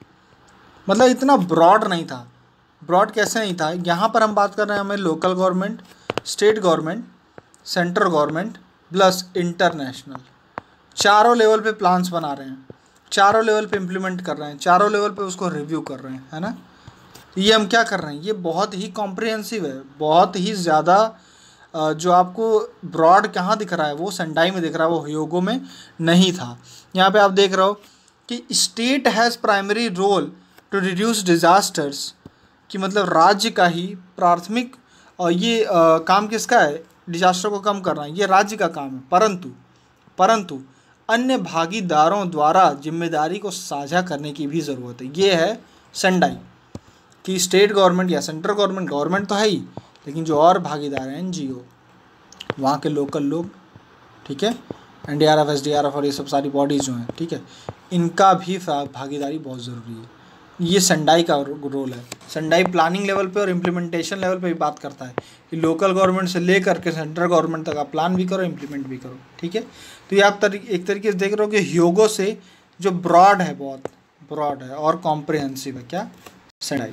मतलब इतना ब्रॉड नहीं था। ब्रॉड कैसे नहीं था, यहाँ पर हम बात कर रहे हैं, हमें local government, state government, central government plus international, चारों लेवल पे प्लान्स बना रहे हैं, चारों लेवल पे इम्प्लीमेंट कर रहे हैं, चारों लेवल पे उसको रिव्यू कर रहे हैं, है ना। ये हम क्या कर रहे हैं, ये बहुत ही कॉम्प्रिहेंसिव है, बहुत ही ज़्यादा। जो आपको ब्रॉड कहाँ दिख रहा है, वो सेंडाई में दिख रहा है, वो ह्योगो में नहीं था। यहाँ पे आप देख रहे हो कि state has primary role to reduce disasters, कि मतलब राज्य का ही प्राथमिक ये काम किसका है, डिजास्टर को कम करना, ये राज्य का काम है। परंतु अन्य भागीदारों द्वारा जिम्मेदारी को साझा करने की भी ज़रूरत है। ये है सेंडाई, कि स्टेट गवर्नमेंट या सेंट्रल गवर्नमेंट तो है ही, लेकिन जो और भागीदार हैं, NGO, वहाँ के लोकल लोग, ठीक है, NDRF, SDRF और ये सब सारी बॉडीज़ जो हैं, ठीक है, इनका भी भागीदारी बहुत ज़रूरी है। ये सेंडाई का रोल है। सेंडाई प्लानिंग लेवल पे और इम्प्लीमेंटेशन लेवल पे भी बात करता है कि लोकल गवर्नमेंट से लेकर के सेंट्रल गवर्नमेंट तक आप प्लान भी करो, इम्प्लीमेंट भी करो, ठीक है। तो ये आप एक तरीके से देख रहे हो कि ह्योगो से जो ब्रॉड है, बहुत ब्रॉड है और कॉम्प्रिहेंसिव है, क्या, Sendai.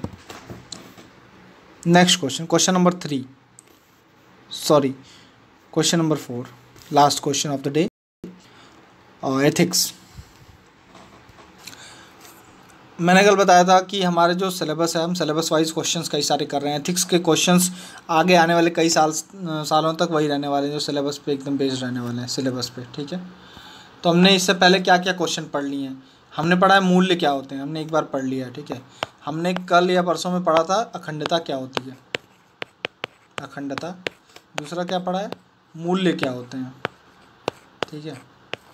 Next question number 4, last question of the day, ethics. मैंने कल बताया था कि हमारे जो सिलेबस है, हम सिलेबस वाइज क्वेश्चंस कई सारे कर रहे हैं। एथिक्स के क्वेश्चंस आगे आने वाले कई सालों तक वही रहने वाले हैं, जो सिलेबस पे एकदम बेस्ड रहने वाले हैं, सिलेबस पे, ठीक है। तो हमने इससे पहले क्या क्या क्वेश्चन पढ़ लिए हैं, हमने पढ़ा है मूल्य क्या होते हैं, हमने एक बार पढ़ लिया, ठीक है। हमने कल या परसों में पढ़ा था अखंडता क्या होती है, अखंडता। दूसरा क्या पढ़ा है, मूल्य क्या होते हैं, ठीक है।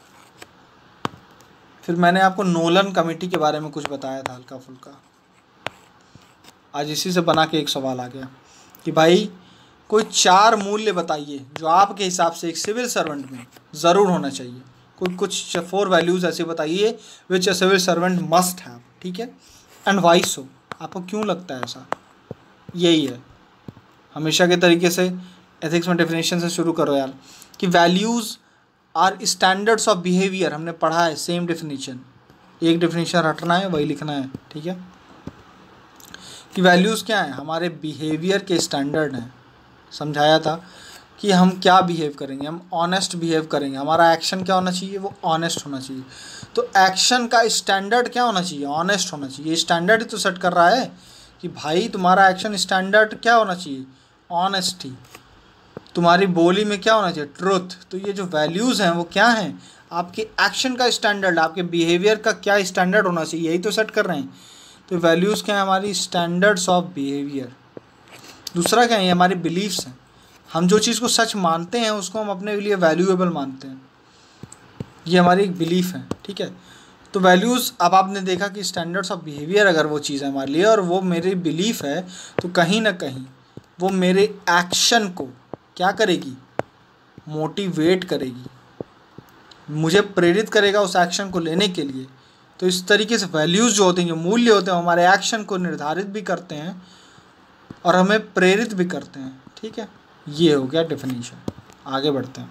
फिर मैंने आपको नोलन कमेटी के बारे में कुछ बताया था हल्का फुल्का। आज इसी से बना के एक सवाल आ गया कि भाई कोई 4 मूल्य बताइए जो आपके हिसाब से एक सिविल सर्वेंट में ज़रूर होना चाहिए। कोई कुछ 4 वैल्यूज़ ऐसे बताइए which a civil servant must have, ठीक है, एंड वाई सो। आपको क्यों लगता है ऐसा? यही है हमेशा के तरीके से। एथिक्स में डेफिनेशन से शुरू करो यार, कि values are standards of behaviour, हमने पढ़ा है, सेम डेफिनेशन, एक डेफिनेशन रटना है वही लिखना है, ठीक है। कि वैल्यूज़ क्या है? हमारे बिहेवियर के स्टैंडर्ड हैं। समझाया था कि हम क्या बिहेव करेंगे, हम ऑनेस्ट बिहेव करेंगे, हमारा एक्शन क्या होना चाहिए, वो ऑनेस्ट होना चाहिए। तो एक्शन का स्टैंडर्ड क्या होना चाहिए? ऑनेस्ट होना चाहिए। स्टैंडर्ड ही तो सेट कर रहा है कि भाई तुम्हारा एक्शन स्टैंडर्ड क्या होना चाहिए? ऑनेस्टी। तुम्हारी बोली में क्या होना चाहिए? ट्रुथ। तो ये जो वैल्यूज़ हैं वो क्या हैं? आपके एक्शन का स्टैंडर्ड, आपके बिहेवियर का क्या स्टैंडर्ड होना चाहिए, यही तो सेट कर रहे हैं। तो वैल्यूज़ क्या है? हमारी स्टैंडर्ड्स ऑफ बिहेवियर। दूसरा क्या है? ये हमारी बिलीफ्स हैं। हम जो चीज़ को सच मानते हैं उसको हम अपने लिए वैल्यूएबल मानते हैं, ये हमारी एक बिलीफ है, ठीक है। तो वैल्यूज़, अब आपने देखा कि स्टैंडर्ड्स ऑफ बिहेवियर अगर वो चीज़ है हमारे लिए और वो मेरी बिलीफ है, तो कहीं ना कहीं वो मेरे एक्शन को क्या करेगी? मोटिवेट करेगी, मुझे प्रेरित करेगा उस एक्शन को लेने के लिए। तो इस तरीके से वैल्यूज़ जो होते हैं, जो मूल्य होते हैं, हमारे एक्शन को निर्धारित भी करते हैं और हमें प्रेरित भी करते हैं, ठीक है। ये हो गया डेफिनेशन। आगे बढ़ते हैं।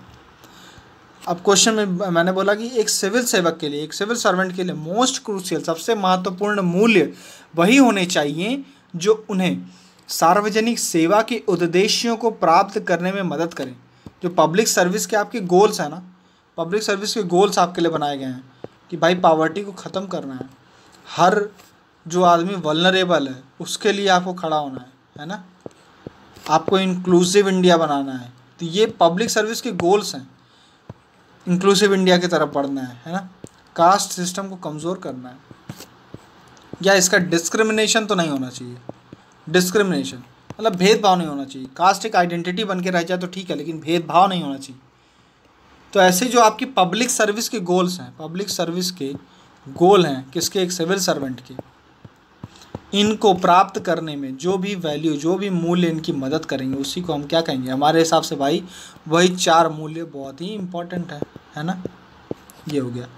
अब क्वेश्चन में मैंने बोला कि एक सिविल सेवक के लिए, एक सिविल सर्वेंट के लिए मोस्ट क्रूशियल, सबसे महत्वपूर्ण मूल्य वही होने चाहिए जो उन्हें सार्वजनिक सेवा के उद्देश्यों को प्राप्त करने में मदद करें। जो पब्लिक सर्विस के आपके गोल्स हैं ना, पब्लिक सर्विस के गोल्स आपके लिए बनाए गए हैं कि भाई पॉवर्टी को ख़त्म करना है, हर जो आदमी वल्नरेबल है उसके लिए आपको खड़ा होना है ना, आपको इंक्लूसिव इंडिया बनाना है। तो ये पब्लिक सर्विस के गोल्स हैं। इंक्लूसिव इंडिया की तरफ बढ़ना है ना, कास्ट सिस्टम को कमज़ोर करना है, या इसका डिस्क्रिमिनेशन तो नहीं होना चाहिए। डिस्क्रिमिनेशन मतलब भेदभाव नहीं होना चाहिए। कास्ट एक आइडेंटिटी बन के रह जाए तो ठीक है, लेकिन भेदभाव नहीं होना चाहिए। तो ऐसे जो आपकी पब्लिक सर्विस के गोल्स हैं, पब्लिक सर्विस के गोल हैं किसके? एक सिविल सर्वेंट के। इनको प्राप्त करने में जो भी वैल्यू, जो भी मूल्य इनकी मदद करेंगे उसी को हम क्या कहेंगे? हमारे हिसाब से भाई वही 4 मूल्य बहुत ही इम्पोर्टेंट है ना। ये हो गया।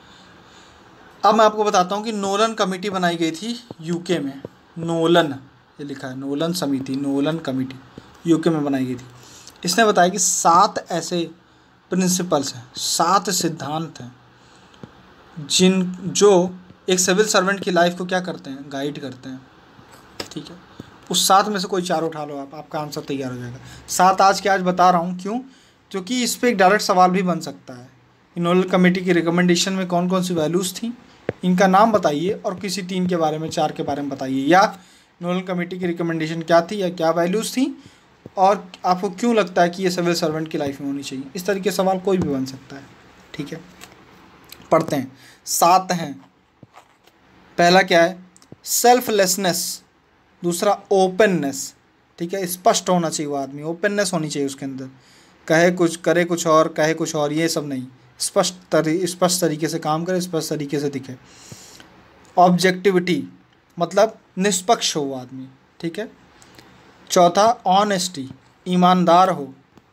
अब मैं आपको बताता हूँ कि नोलन कमेटी बनाई गई थी यूके में। नोलन, ये लिखा है नोलन समिति, नोलन कमेटी यूके में बनाई गई थी। इसने बताया कि 7 ऐसे प्रिंसिपल्स हैं, 7 सिद्धांत हैं जो एक सिविल सर्वेंट की लाइफ को क्या करते हैं? गाइड करते हैं, ठीक है। उस 7 में से कोई 4 उठा लो, आपका आंसर तैयार हो जाएगा। 7 आज के आज बता रहा हूँ, क्यों? क्योंकि इस पर एक डायरेक्ट सवाल भी बन सकता है। नोलन कमेटी की रिकमेंडेशन में कौन कौन सी वैल्यूज़ थी, इनका नाम बताइए और किसी 3 के बारे में, 4 के बारे में बताइए, या नोलन कमेटी की रिकमेंडेशन क्या थी या क्या वैल्यूज़ थी और आपको क्यों लगता है कि ये सिविल सर्वेंट की लाइफ में होनी चाहिए। इस तरीके सवाल कोई भी बन सकता है, ठीक है। पढ़ते हैं। 7 हैं। पहला क्या है? सेल्फलेसनेस। दूसरा ओपननेस, ठीक है, स्पष्ट होना चाहिए वो आदमी, ओपननेस होनी चाहिए उसके अंदर, कहे कुछ करे कुछ और, कहे कुछ और, ये सब नहीं, स्पष्ट तरीके से काम करे, स्पष्ट तरीके से दिखे। ऑब्जेक्टिविटी मतलब निष्पक्ष हो वो आदमी, ठीक है। चौथा ऑनेस्टी, ईमानदार हो।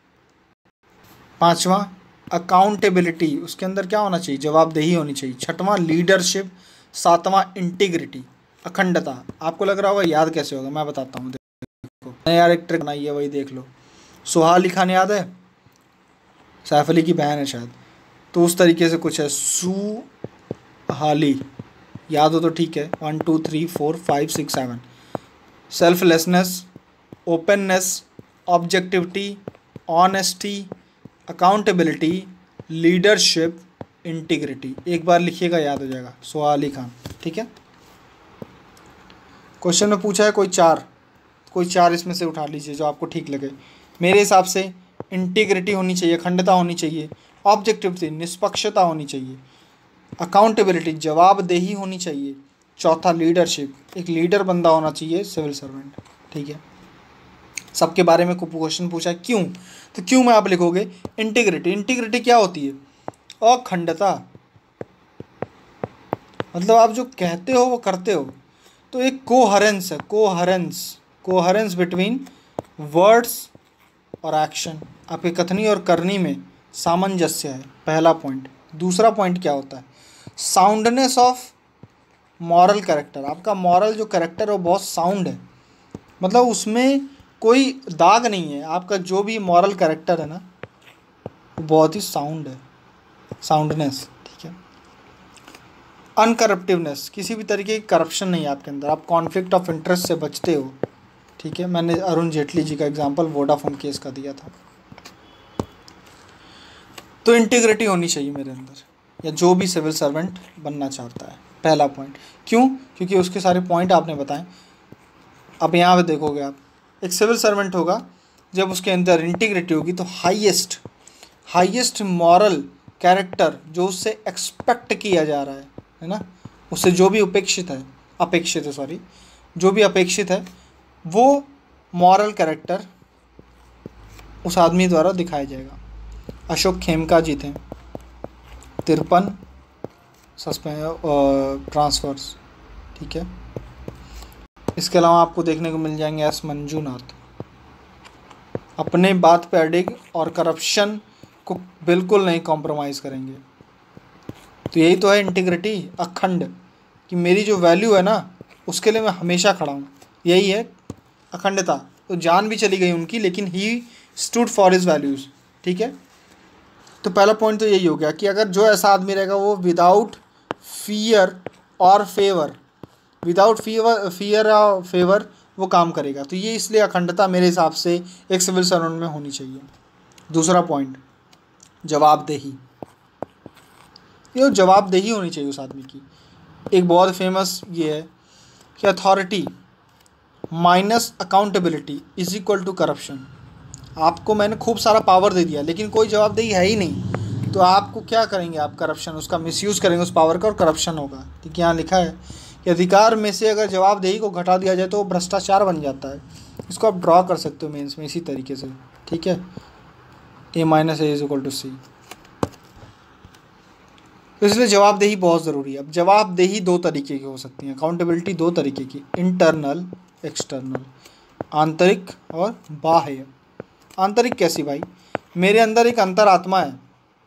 5वां अकाउंटेबिलिटी, उसके अंदर क्या होना चाहिए? जवाबदेही होनी चाहिए। 6वां लीडरशिप। 7वां इंटीग्रिटी, अखंडता। आपको लग रहा होगा याद कैसे होगा, मैं बताता हूँ। देखो मैंने यार एक ट्रिक बनाई है, वही देख लो। सुहा अली खान याद है? सैफ अली की बहन है शायद, तो उस तरीके से कुछ है। सुहाली याद हो तो ठीक है। 1 2 3 4 5 6 7। Selflessness, openness, objectivity, honesty, accountability, leadership, integrity. एक बार लिखिएगा, याद हो जाएगा। सुहा अली खान, ठीक है। क्वेश्चन में पूछा है कोई 4 इसमें से उठा लीजिए जो आपको ठीक लगे। मेरे हिसाब से इंटीग्रिटी होनी चाहिए, अखंडता होनी चाहिए। ऑब्जेक्टिविटी, निष्पक्षता होनी चाहिए। अकाउंटेबिलिटी, जवाबदेही होनी चाहिए। चौथा लीडरशिप, एक लीडर बंदा होना चाहिए सिविल सर्वेंट, ठीक है। सबके बारे में क्वेश्चन पूछा है, क्यों? तो क्यों में आप लिखोगे इंटीग्रिटी। इंटीग्रिटी क्या होती है? अखंडता, मतलब आप जो कहते हो वो करते हो। तो एक कोहेरेंस है, कोहेरेंस बिटवीन वर्ड्स और एक्शन, आपके कथनी और करनी में सामंजस्य है, पहला पॉइंट। दूसरा पॉइंट क्या होता है, साउंडनेस ऑफ मॉरल कैरेक्टर। आपका मॉरल जो कैरेक्टर है वो बहुत साउंड है, मतलब उसमें कोई दाग नहीं है। आपका जो भी मॉरल कैरेक्टर है ना वो बहुत ही साउंड है, साउंडनेस, ठीक है। अनकरप्टिवनेस, किसी भी तरीके की करप्शन नहीं है आपके अंदर, आप कॉन्फ्लिक्ट ऑफ इंटरेस्ट से बचते हो, ठीक है। मैंने अरुण जेटली जी का एग्जांपल वोडाफोन केस का दिया था। तो इंटीग्रिटी होनी चाहिए मेरे अंदर, या जो भी सिविल सर्वेंट बनना चाहता है, पहला पॉइंट। क्यों? क्योंकि उसके सारे पॉइंट आपने बताए। अब यहाँ पे देखोगे आप, एक सिविल सर्वेंट होगा जब उसके अंदर इंटीग्रिटी होगी तो हाईएस्ट मॉरल कैरेक्टर जो उससे एक्सपेक्ट किया जा रहा है ना, उससे जो भी जो भी अपेक्षित है वो मॉरल कैरेक्टर उस आदमी द्वारा दिखाया जाएगा। अशोक खेमका जी थे, 53 ट्रांसफर्स, ठीक है। इसके अलावा आपको देखने को मिल जाएंगे एस मंजूनाथ, अपने बात पे अडिग और करप्शन को बिल्कुल नहीं कॉम्प्रोमाइज़ करेंगे। तो यही तो है इंटीग्रिटी, अखंड, कि मेरी जो वैल्यू है ना उसके लिए मैं हमेशा खड़ा हूँ, यही है अखंडता। तो जान भी चली गई उनकी, लेकिन he stood for his values, ठीक है। तो पहला पॉइंट तो यही हो गया कि अगर जो ऐसा आदमी रहेगा वो विदाउट फियर और फेवर वो काम करेगा। तो ये इसलिए अखंडता मेरे हिसाब से एक सिविल सर्वेंट में होनी चाहिए। दूसरा पॉइंट, जवाबदेही। ये जवाबदेही होनी चाहिए उस आदमी की। एक बहुत फेमस ये है कि authority minus accountability is equal to corruption. आपको मैंने खूब सारा पावर दे दिया लेकिन कोई जवाबदेही है ही नहीं, तो आपको क्या करेंगे, आप करप्शन, उसका मिसयूज़ करेंगे उस पावर का और करप्शन होगा। ठीक है, यहाँ लिखा है कि अधिकार में से अगर जवाबदेही को घटा दिया जाए तो वो भ्रष्टाचार बन जाता है। इसको आप ड्रॉ कर सकते हो मेंस में इसी तरीके से, ठीक है, A-A=C। तो इसलिए जवाबदेही बहुत ज़रूरी है। अब जवाबदेही दो तरीके की हो सकती है, अकाउंटेबिलिटी दो तरीके की, इंटरनल एक्सटर्नल, आंतरिक और बाह्य। आंतरिक कैसी भाई, मेरे अंदर एक अंतरात्मा है,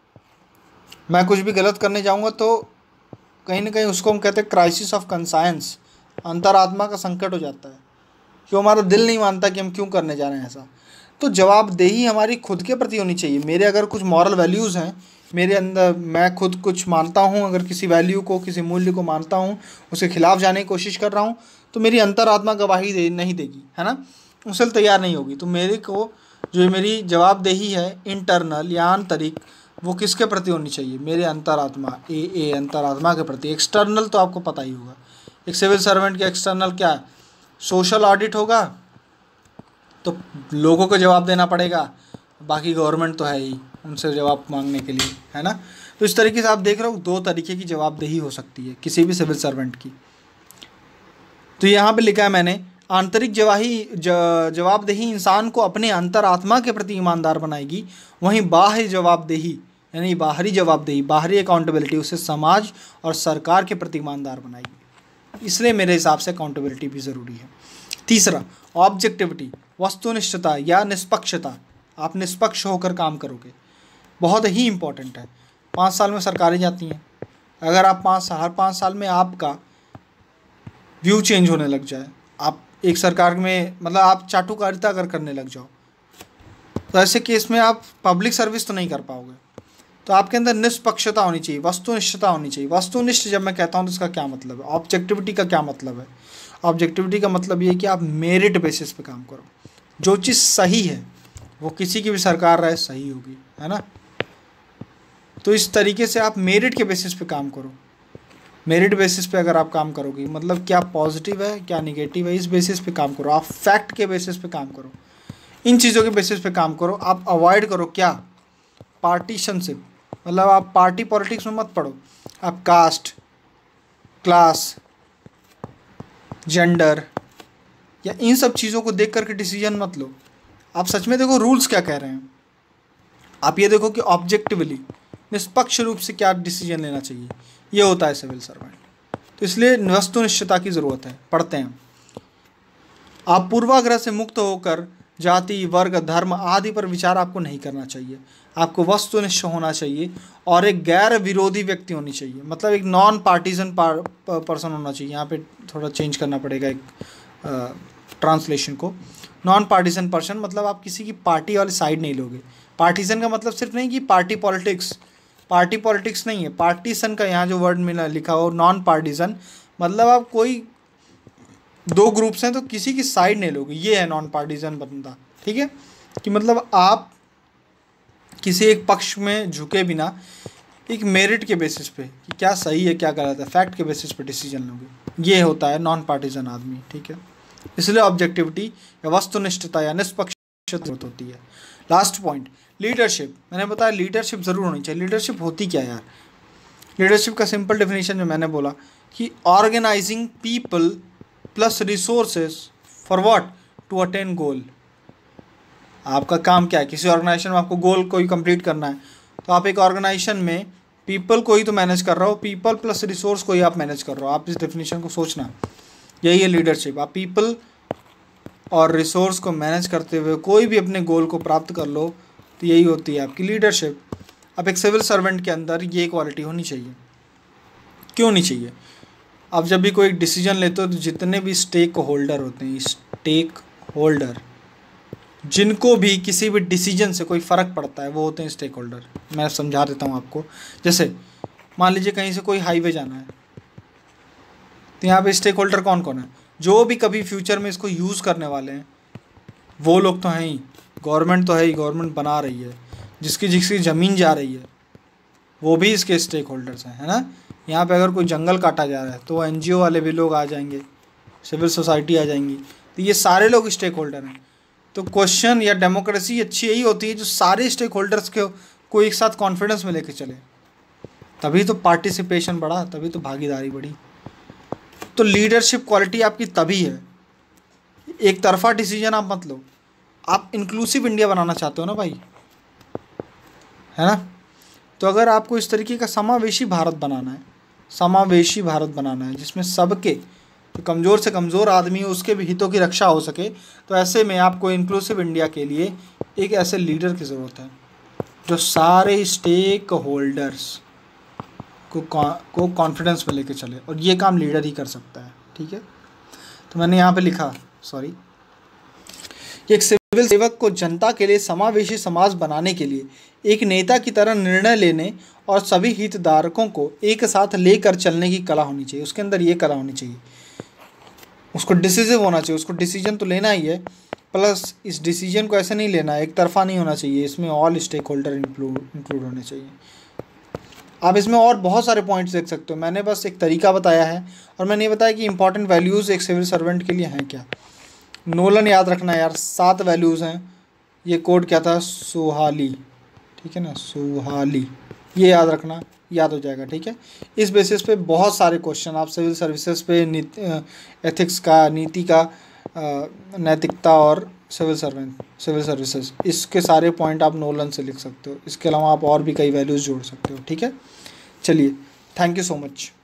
मैं कुछ भी गलत करने जाऊंगा तो कहीं ना कहीं उसको हम कहते हैं क्राइसिस ऑफ कंसाइंस, अंतरात्मा का संकट हो जाता है, क्यों हमारा दिल नहीं मानता कि हम क्यों करने जा रहे हैं ऐसा। तो जवाबदेही हमारी खुद के प्रति होनी चाहिए। मेरे अगर कुछ मॉरल वैल्यूज़ हैं मेरे अंदर, मैं खुद कुछ मानता हूँ, अगर किसी वैल्यू को, किसी मूल्य को मानता हूँ, उसके खिलाफ जाने की कोशिश कर रहा हूँ, तो मेरी अंतरात्मा गवाही नहीं देगी, है ना, उससे तैयार नहीं होगी। तो मेरे को जो मेरी जवाबदेही है इंटरनल या आंतरिक, वो किसके प्रति होनी चाहिए, मेरे अंतरात्मा, अंतरात्मा के प्रति। एक्सटर्नल तो आपको पता ही होगा, एक सिविल सर्वेंट के एक्सटर्नल क्या है, सोशल ऑडिट होगा तो लोगों को जवाब देना पड़ेगा, बाकी गवर्नमेंट तो है ही उनसे जवाब मांगने के लिए, है ना। तो इस तरीके से आप देख रहे हो दो तरीके की जवाबदेही हो सकती है किसी भी सिविल सर्वेंट की। तो यहाँ पे लिखा है मैंने, आंतरिक जवाबदेही इंसान को अपने अंतरात्मा के प्रति ईमानदार बनाएगी, वहीं बाह्य जवाबदेही यानी बाहरी जवाबदेही, बाहरी अकाउंटेबिलिटी उसे समाज और सरकार के प्रति ईमानदार बनाएगी। इसलिए मेरे हिसाब से अकाउंटेबिलिटी भी ज़रूरी है। तीसरा, ऑब्जेक्टिविटी, वस्तुनिष्ठता या निष्पक्षता, आप निष्पक्ष होकर काम करोगे, बहुत ही इम्पोर्टेंट है। 5 साल में सरकारें जाती हैं, अगर आप हर 5 साल में आपका व्यू चेंज होने लग जाए, आप एक सरकार में मतलब आप चाटुकारिता अगर करने लग जाओ, तो ऐसे केस में आप पब्लिक सर्विस तो नहीं कर पाओगे। तो आपके अंदर निष्पक्षता होनी चाहिए, वस्तुनिष्ठता होनी चाहिए। वस्तुनिष्ठ जब मैं कहता हूँ तो इसका क्या मतलब है, ऑब्जेक्टिविटी का क्या मतलब है। ऑब्जेक्टिविटी का मतलब ये है कि आप मेरिट बेसिस पे काम करो, जो चीज़ सही है वो किसी की भी सरकार रहे सही होगी, है ना। तो इस तरीके से आप मेरिट के बेसिस पे काम करो। मेरिट बेसिस पे अगर आप काम करोगे, मतलब क्या पॉजिटिव है क्या निगेटिव है, इस बेसिस पे काम करो। आप फैक्ट के बेसिस पे काम करो, इन चीज़ों के बेसिस पे काम करो। आप अवॉइड करो क्या, पार्टीशनशिप, मतलब आप पार्टी पॉलिटिक्स में मत पड़ो। आप कास्ट, क्लास, जेंडर या इन सब चीज़ों को देख करके डिसीजन मत लो। आप सच में देखो रूल्स क्या कह रहे हैं, आप ये देखो कि ऑब्जेक्टिवली निष्पक्ष रूप से क्या डिसीजन लेना चाहिए, ये होता है सिविल सर्वेंट। तो इसलिए वस्तुनिष्ठता की ज़रूरत है। पढ़ते हैं, आप पूर्वाग्रह से मुक्त होकर जाति, वर्ग, धर्म आदि पर विचार आपको नहीं करना चाहिए। आपको वस्तुनिष्ठ होना चाहिए और एक गैर विरोधी व्यक्ति होनी चाहिए, मतलब एक नॉन पार्टीजन पर्सन होना चाहिए। यहाँ पे थोड़ा चेंज करना पड़ेगा एक ट्रांसलेशन को। नॉन पार्टीजन पर्सन मतलब आप किसी की पार्टी वाली साइड नहीं लोगे। पार्टीजन का मतलब सिर्फ नहीं कि पार्टी पॉलिटिक्स नहीं है। पार्टीसन का यहाँ जो वर्ड मिला लिखा हो नॉन पार्टीजन, मतलब आप कोई दो ग्रुप्स हैं तो किसी की साइड नहीं लोगे, ये है नॉन पार्टीजन बंदा। ठीक है, कि मतलब आप किसी एक पक्ष में झुके बिना एक मेरिट के बेसिस पे कि क्या सही है क्या गलत है, फैक्ट के बेसिस पे डिसीजन लोगे, ये होता है नॉन पार्टीजन आदमी। ठीक है, इसलिए ऑब्जेक्टिविटी या वस्तुनिष्ठता या निष्पक्षता होती है। Last point, leadership. मैंने बताया लीडरशिप ज़रूर होनी चाहिए। लीडरशिप होती क्या यार? लीडरशिप का सिंपल डेफिनेशन जो मैंने बोला कि organising people plus resources for what, to attain goal. आपका काम क्या है? किसी ऑर्गेनाइजेशन में आपको गोल कोई कंप्लीट करना है, तो आप एक ऑर्गेनाइजेशन में पीपल को ही तो मैनेज कर रहे हो, पीपल प्लस रिसोर्स को ही आप मैनेज कर रहे हो। आप इस डेफिनेशन को सोचना, यही है लीडरशिप। आप पीपल और रिसोर्स को मैनेज करते हुए कोई भी अपने गोल को प्राप्त कर लो, तो यही होती है आपकी लीडरशिप। अब एक सिविल सर्वेंट के अंदर ये क्वालिटी होनी चाहिए। क्यों नहीं चाहिए? अब जब भी कोई डिसीजन लेते हो तो जितने भी स्टेक होल्डर होते हैं, स्टेक होल्डर जिनको भी किसी भी डिसीजन से कोई फ़र्क पड़ता है, वो होते हैं स्टेक होल्डर। मैं समझा देता हूँ आपको। जैसे मान लीजिए कहीं से कोई हाईवे जाना है, तो यहाँ पे स्टेक होल्डर कौन कौन है? जो भी कभी फ्यूचर में इसको यूज़ करने वाले हैं वो लोग तो हैं ही, गवर्नमेंट तो है ही, गवर्नमेंट बना रही है, जिसकी जिसकी ज़मीन जा रही है वो भी इसके स्टेक होल्डर्स हैं, है ना। यहाँ पे अगर कोई जंगल काटा जा रहा है तो NGO वाले भी लोग आ जाएंगे, सिविल सोसाइटी आ जाएंगी, तो ये सारे लोग स्टेक होल्डर हैं। तो क्वेश्चन या डेमोक्रेसी अच्छी यही होती है जो सारे स्टेक होल्डर्स को एक साथ कॉन्फिडेंस में लेके चले, तभी तो पार्टिसिपेशन बढ़ा, तभी तो भागीदारी बढ़ी। तो लीडरशिप क्वालिटी आपकी तभी है। एक तरफा डिसीजन आप मत लो। आप इंक्लूसिव इंडिया बनाना चाहते हो ना भाई, है ना। तो अगर आपको इस तरीके का समावेशी भारत बनाना है, जिसमें सबके जो कमज़ोर से कमज़ोर आदमी हो उसके भी हितों की रक्षा हो सके, तो ऐसे में आपको इंक्लूसिव इंडिया के लिए एक ऐसे लीडर की ज़रूरत है जो सारे स्टेक होल्डर्स को कॉन्फिडेंस में लेके चले, और ये काम लीडर ही कर सकता है। ठीक है, तो मैंने यहाँ पे लिखा एक सिविल सेवक को जनता के लिए समावेशी समाज बनाने के लिए एक नेता की तरह निर्णय लेने और सभी हितधारकों को एक साथ लेकर चलने की कला होनी चाहिए। उसके अंदर ये कला होनी चाहिए, उसको डिसिसिव होना चाहिए, उसको डिसीजन तो लेना ही है, प्लस इस डिसीजन को ऐसे नहीं लेना है, एक तरफा नहीं होना चाहिए, इसमें ऑल स्टेक होल्डर इंक्लूड होने चाहिए। आप इसमें और बहुत सारे पॉइंट्स देख सकते हो, मैंने बस एक तरीका बताया है, और मैंने ये बताया कि इंपॉर्टेंट वैल्यूज़ एक सिविल सर्वेंट के लिए हैं क्या। नोलन याद रखना यार, 7 वैल्यूज़ हैं। ये कोड क्या था? सुहाली, ठीक है ना, सुहाली, ये याद रखना, याद हो जाएगा। ठीक है, इस बेसिस पे बहुत सारे क्वेश्चन आप सिविल सर्विसेज पे एथिक्स का, नीति का, नैतिकता और सिविल सर्विसेज, इसके सारे पॉइंट आप नोलन से लिख सकते हो। इसके अलावा आप और भी कई वैल्यूज़ जोड़ सकते हो। ठीक है, चलिए, थैंक यू सो मच।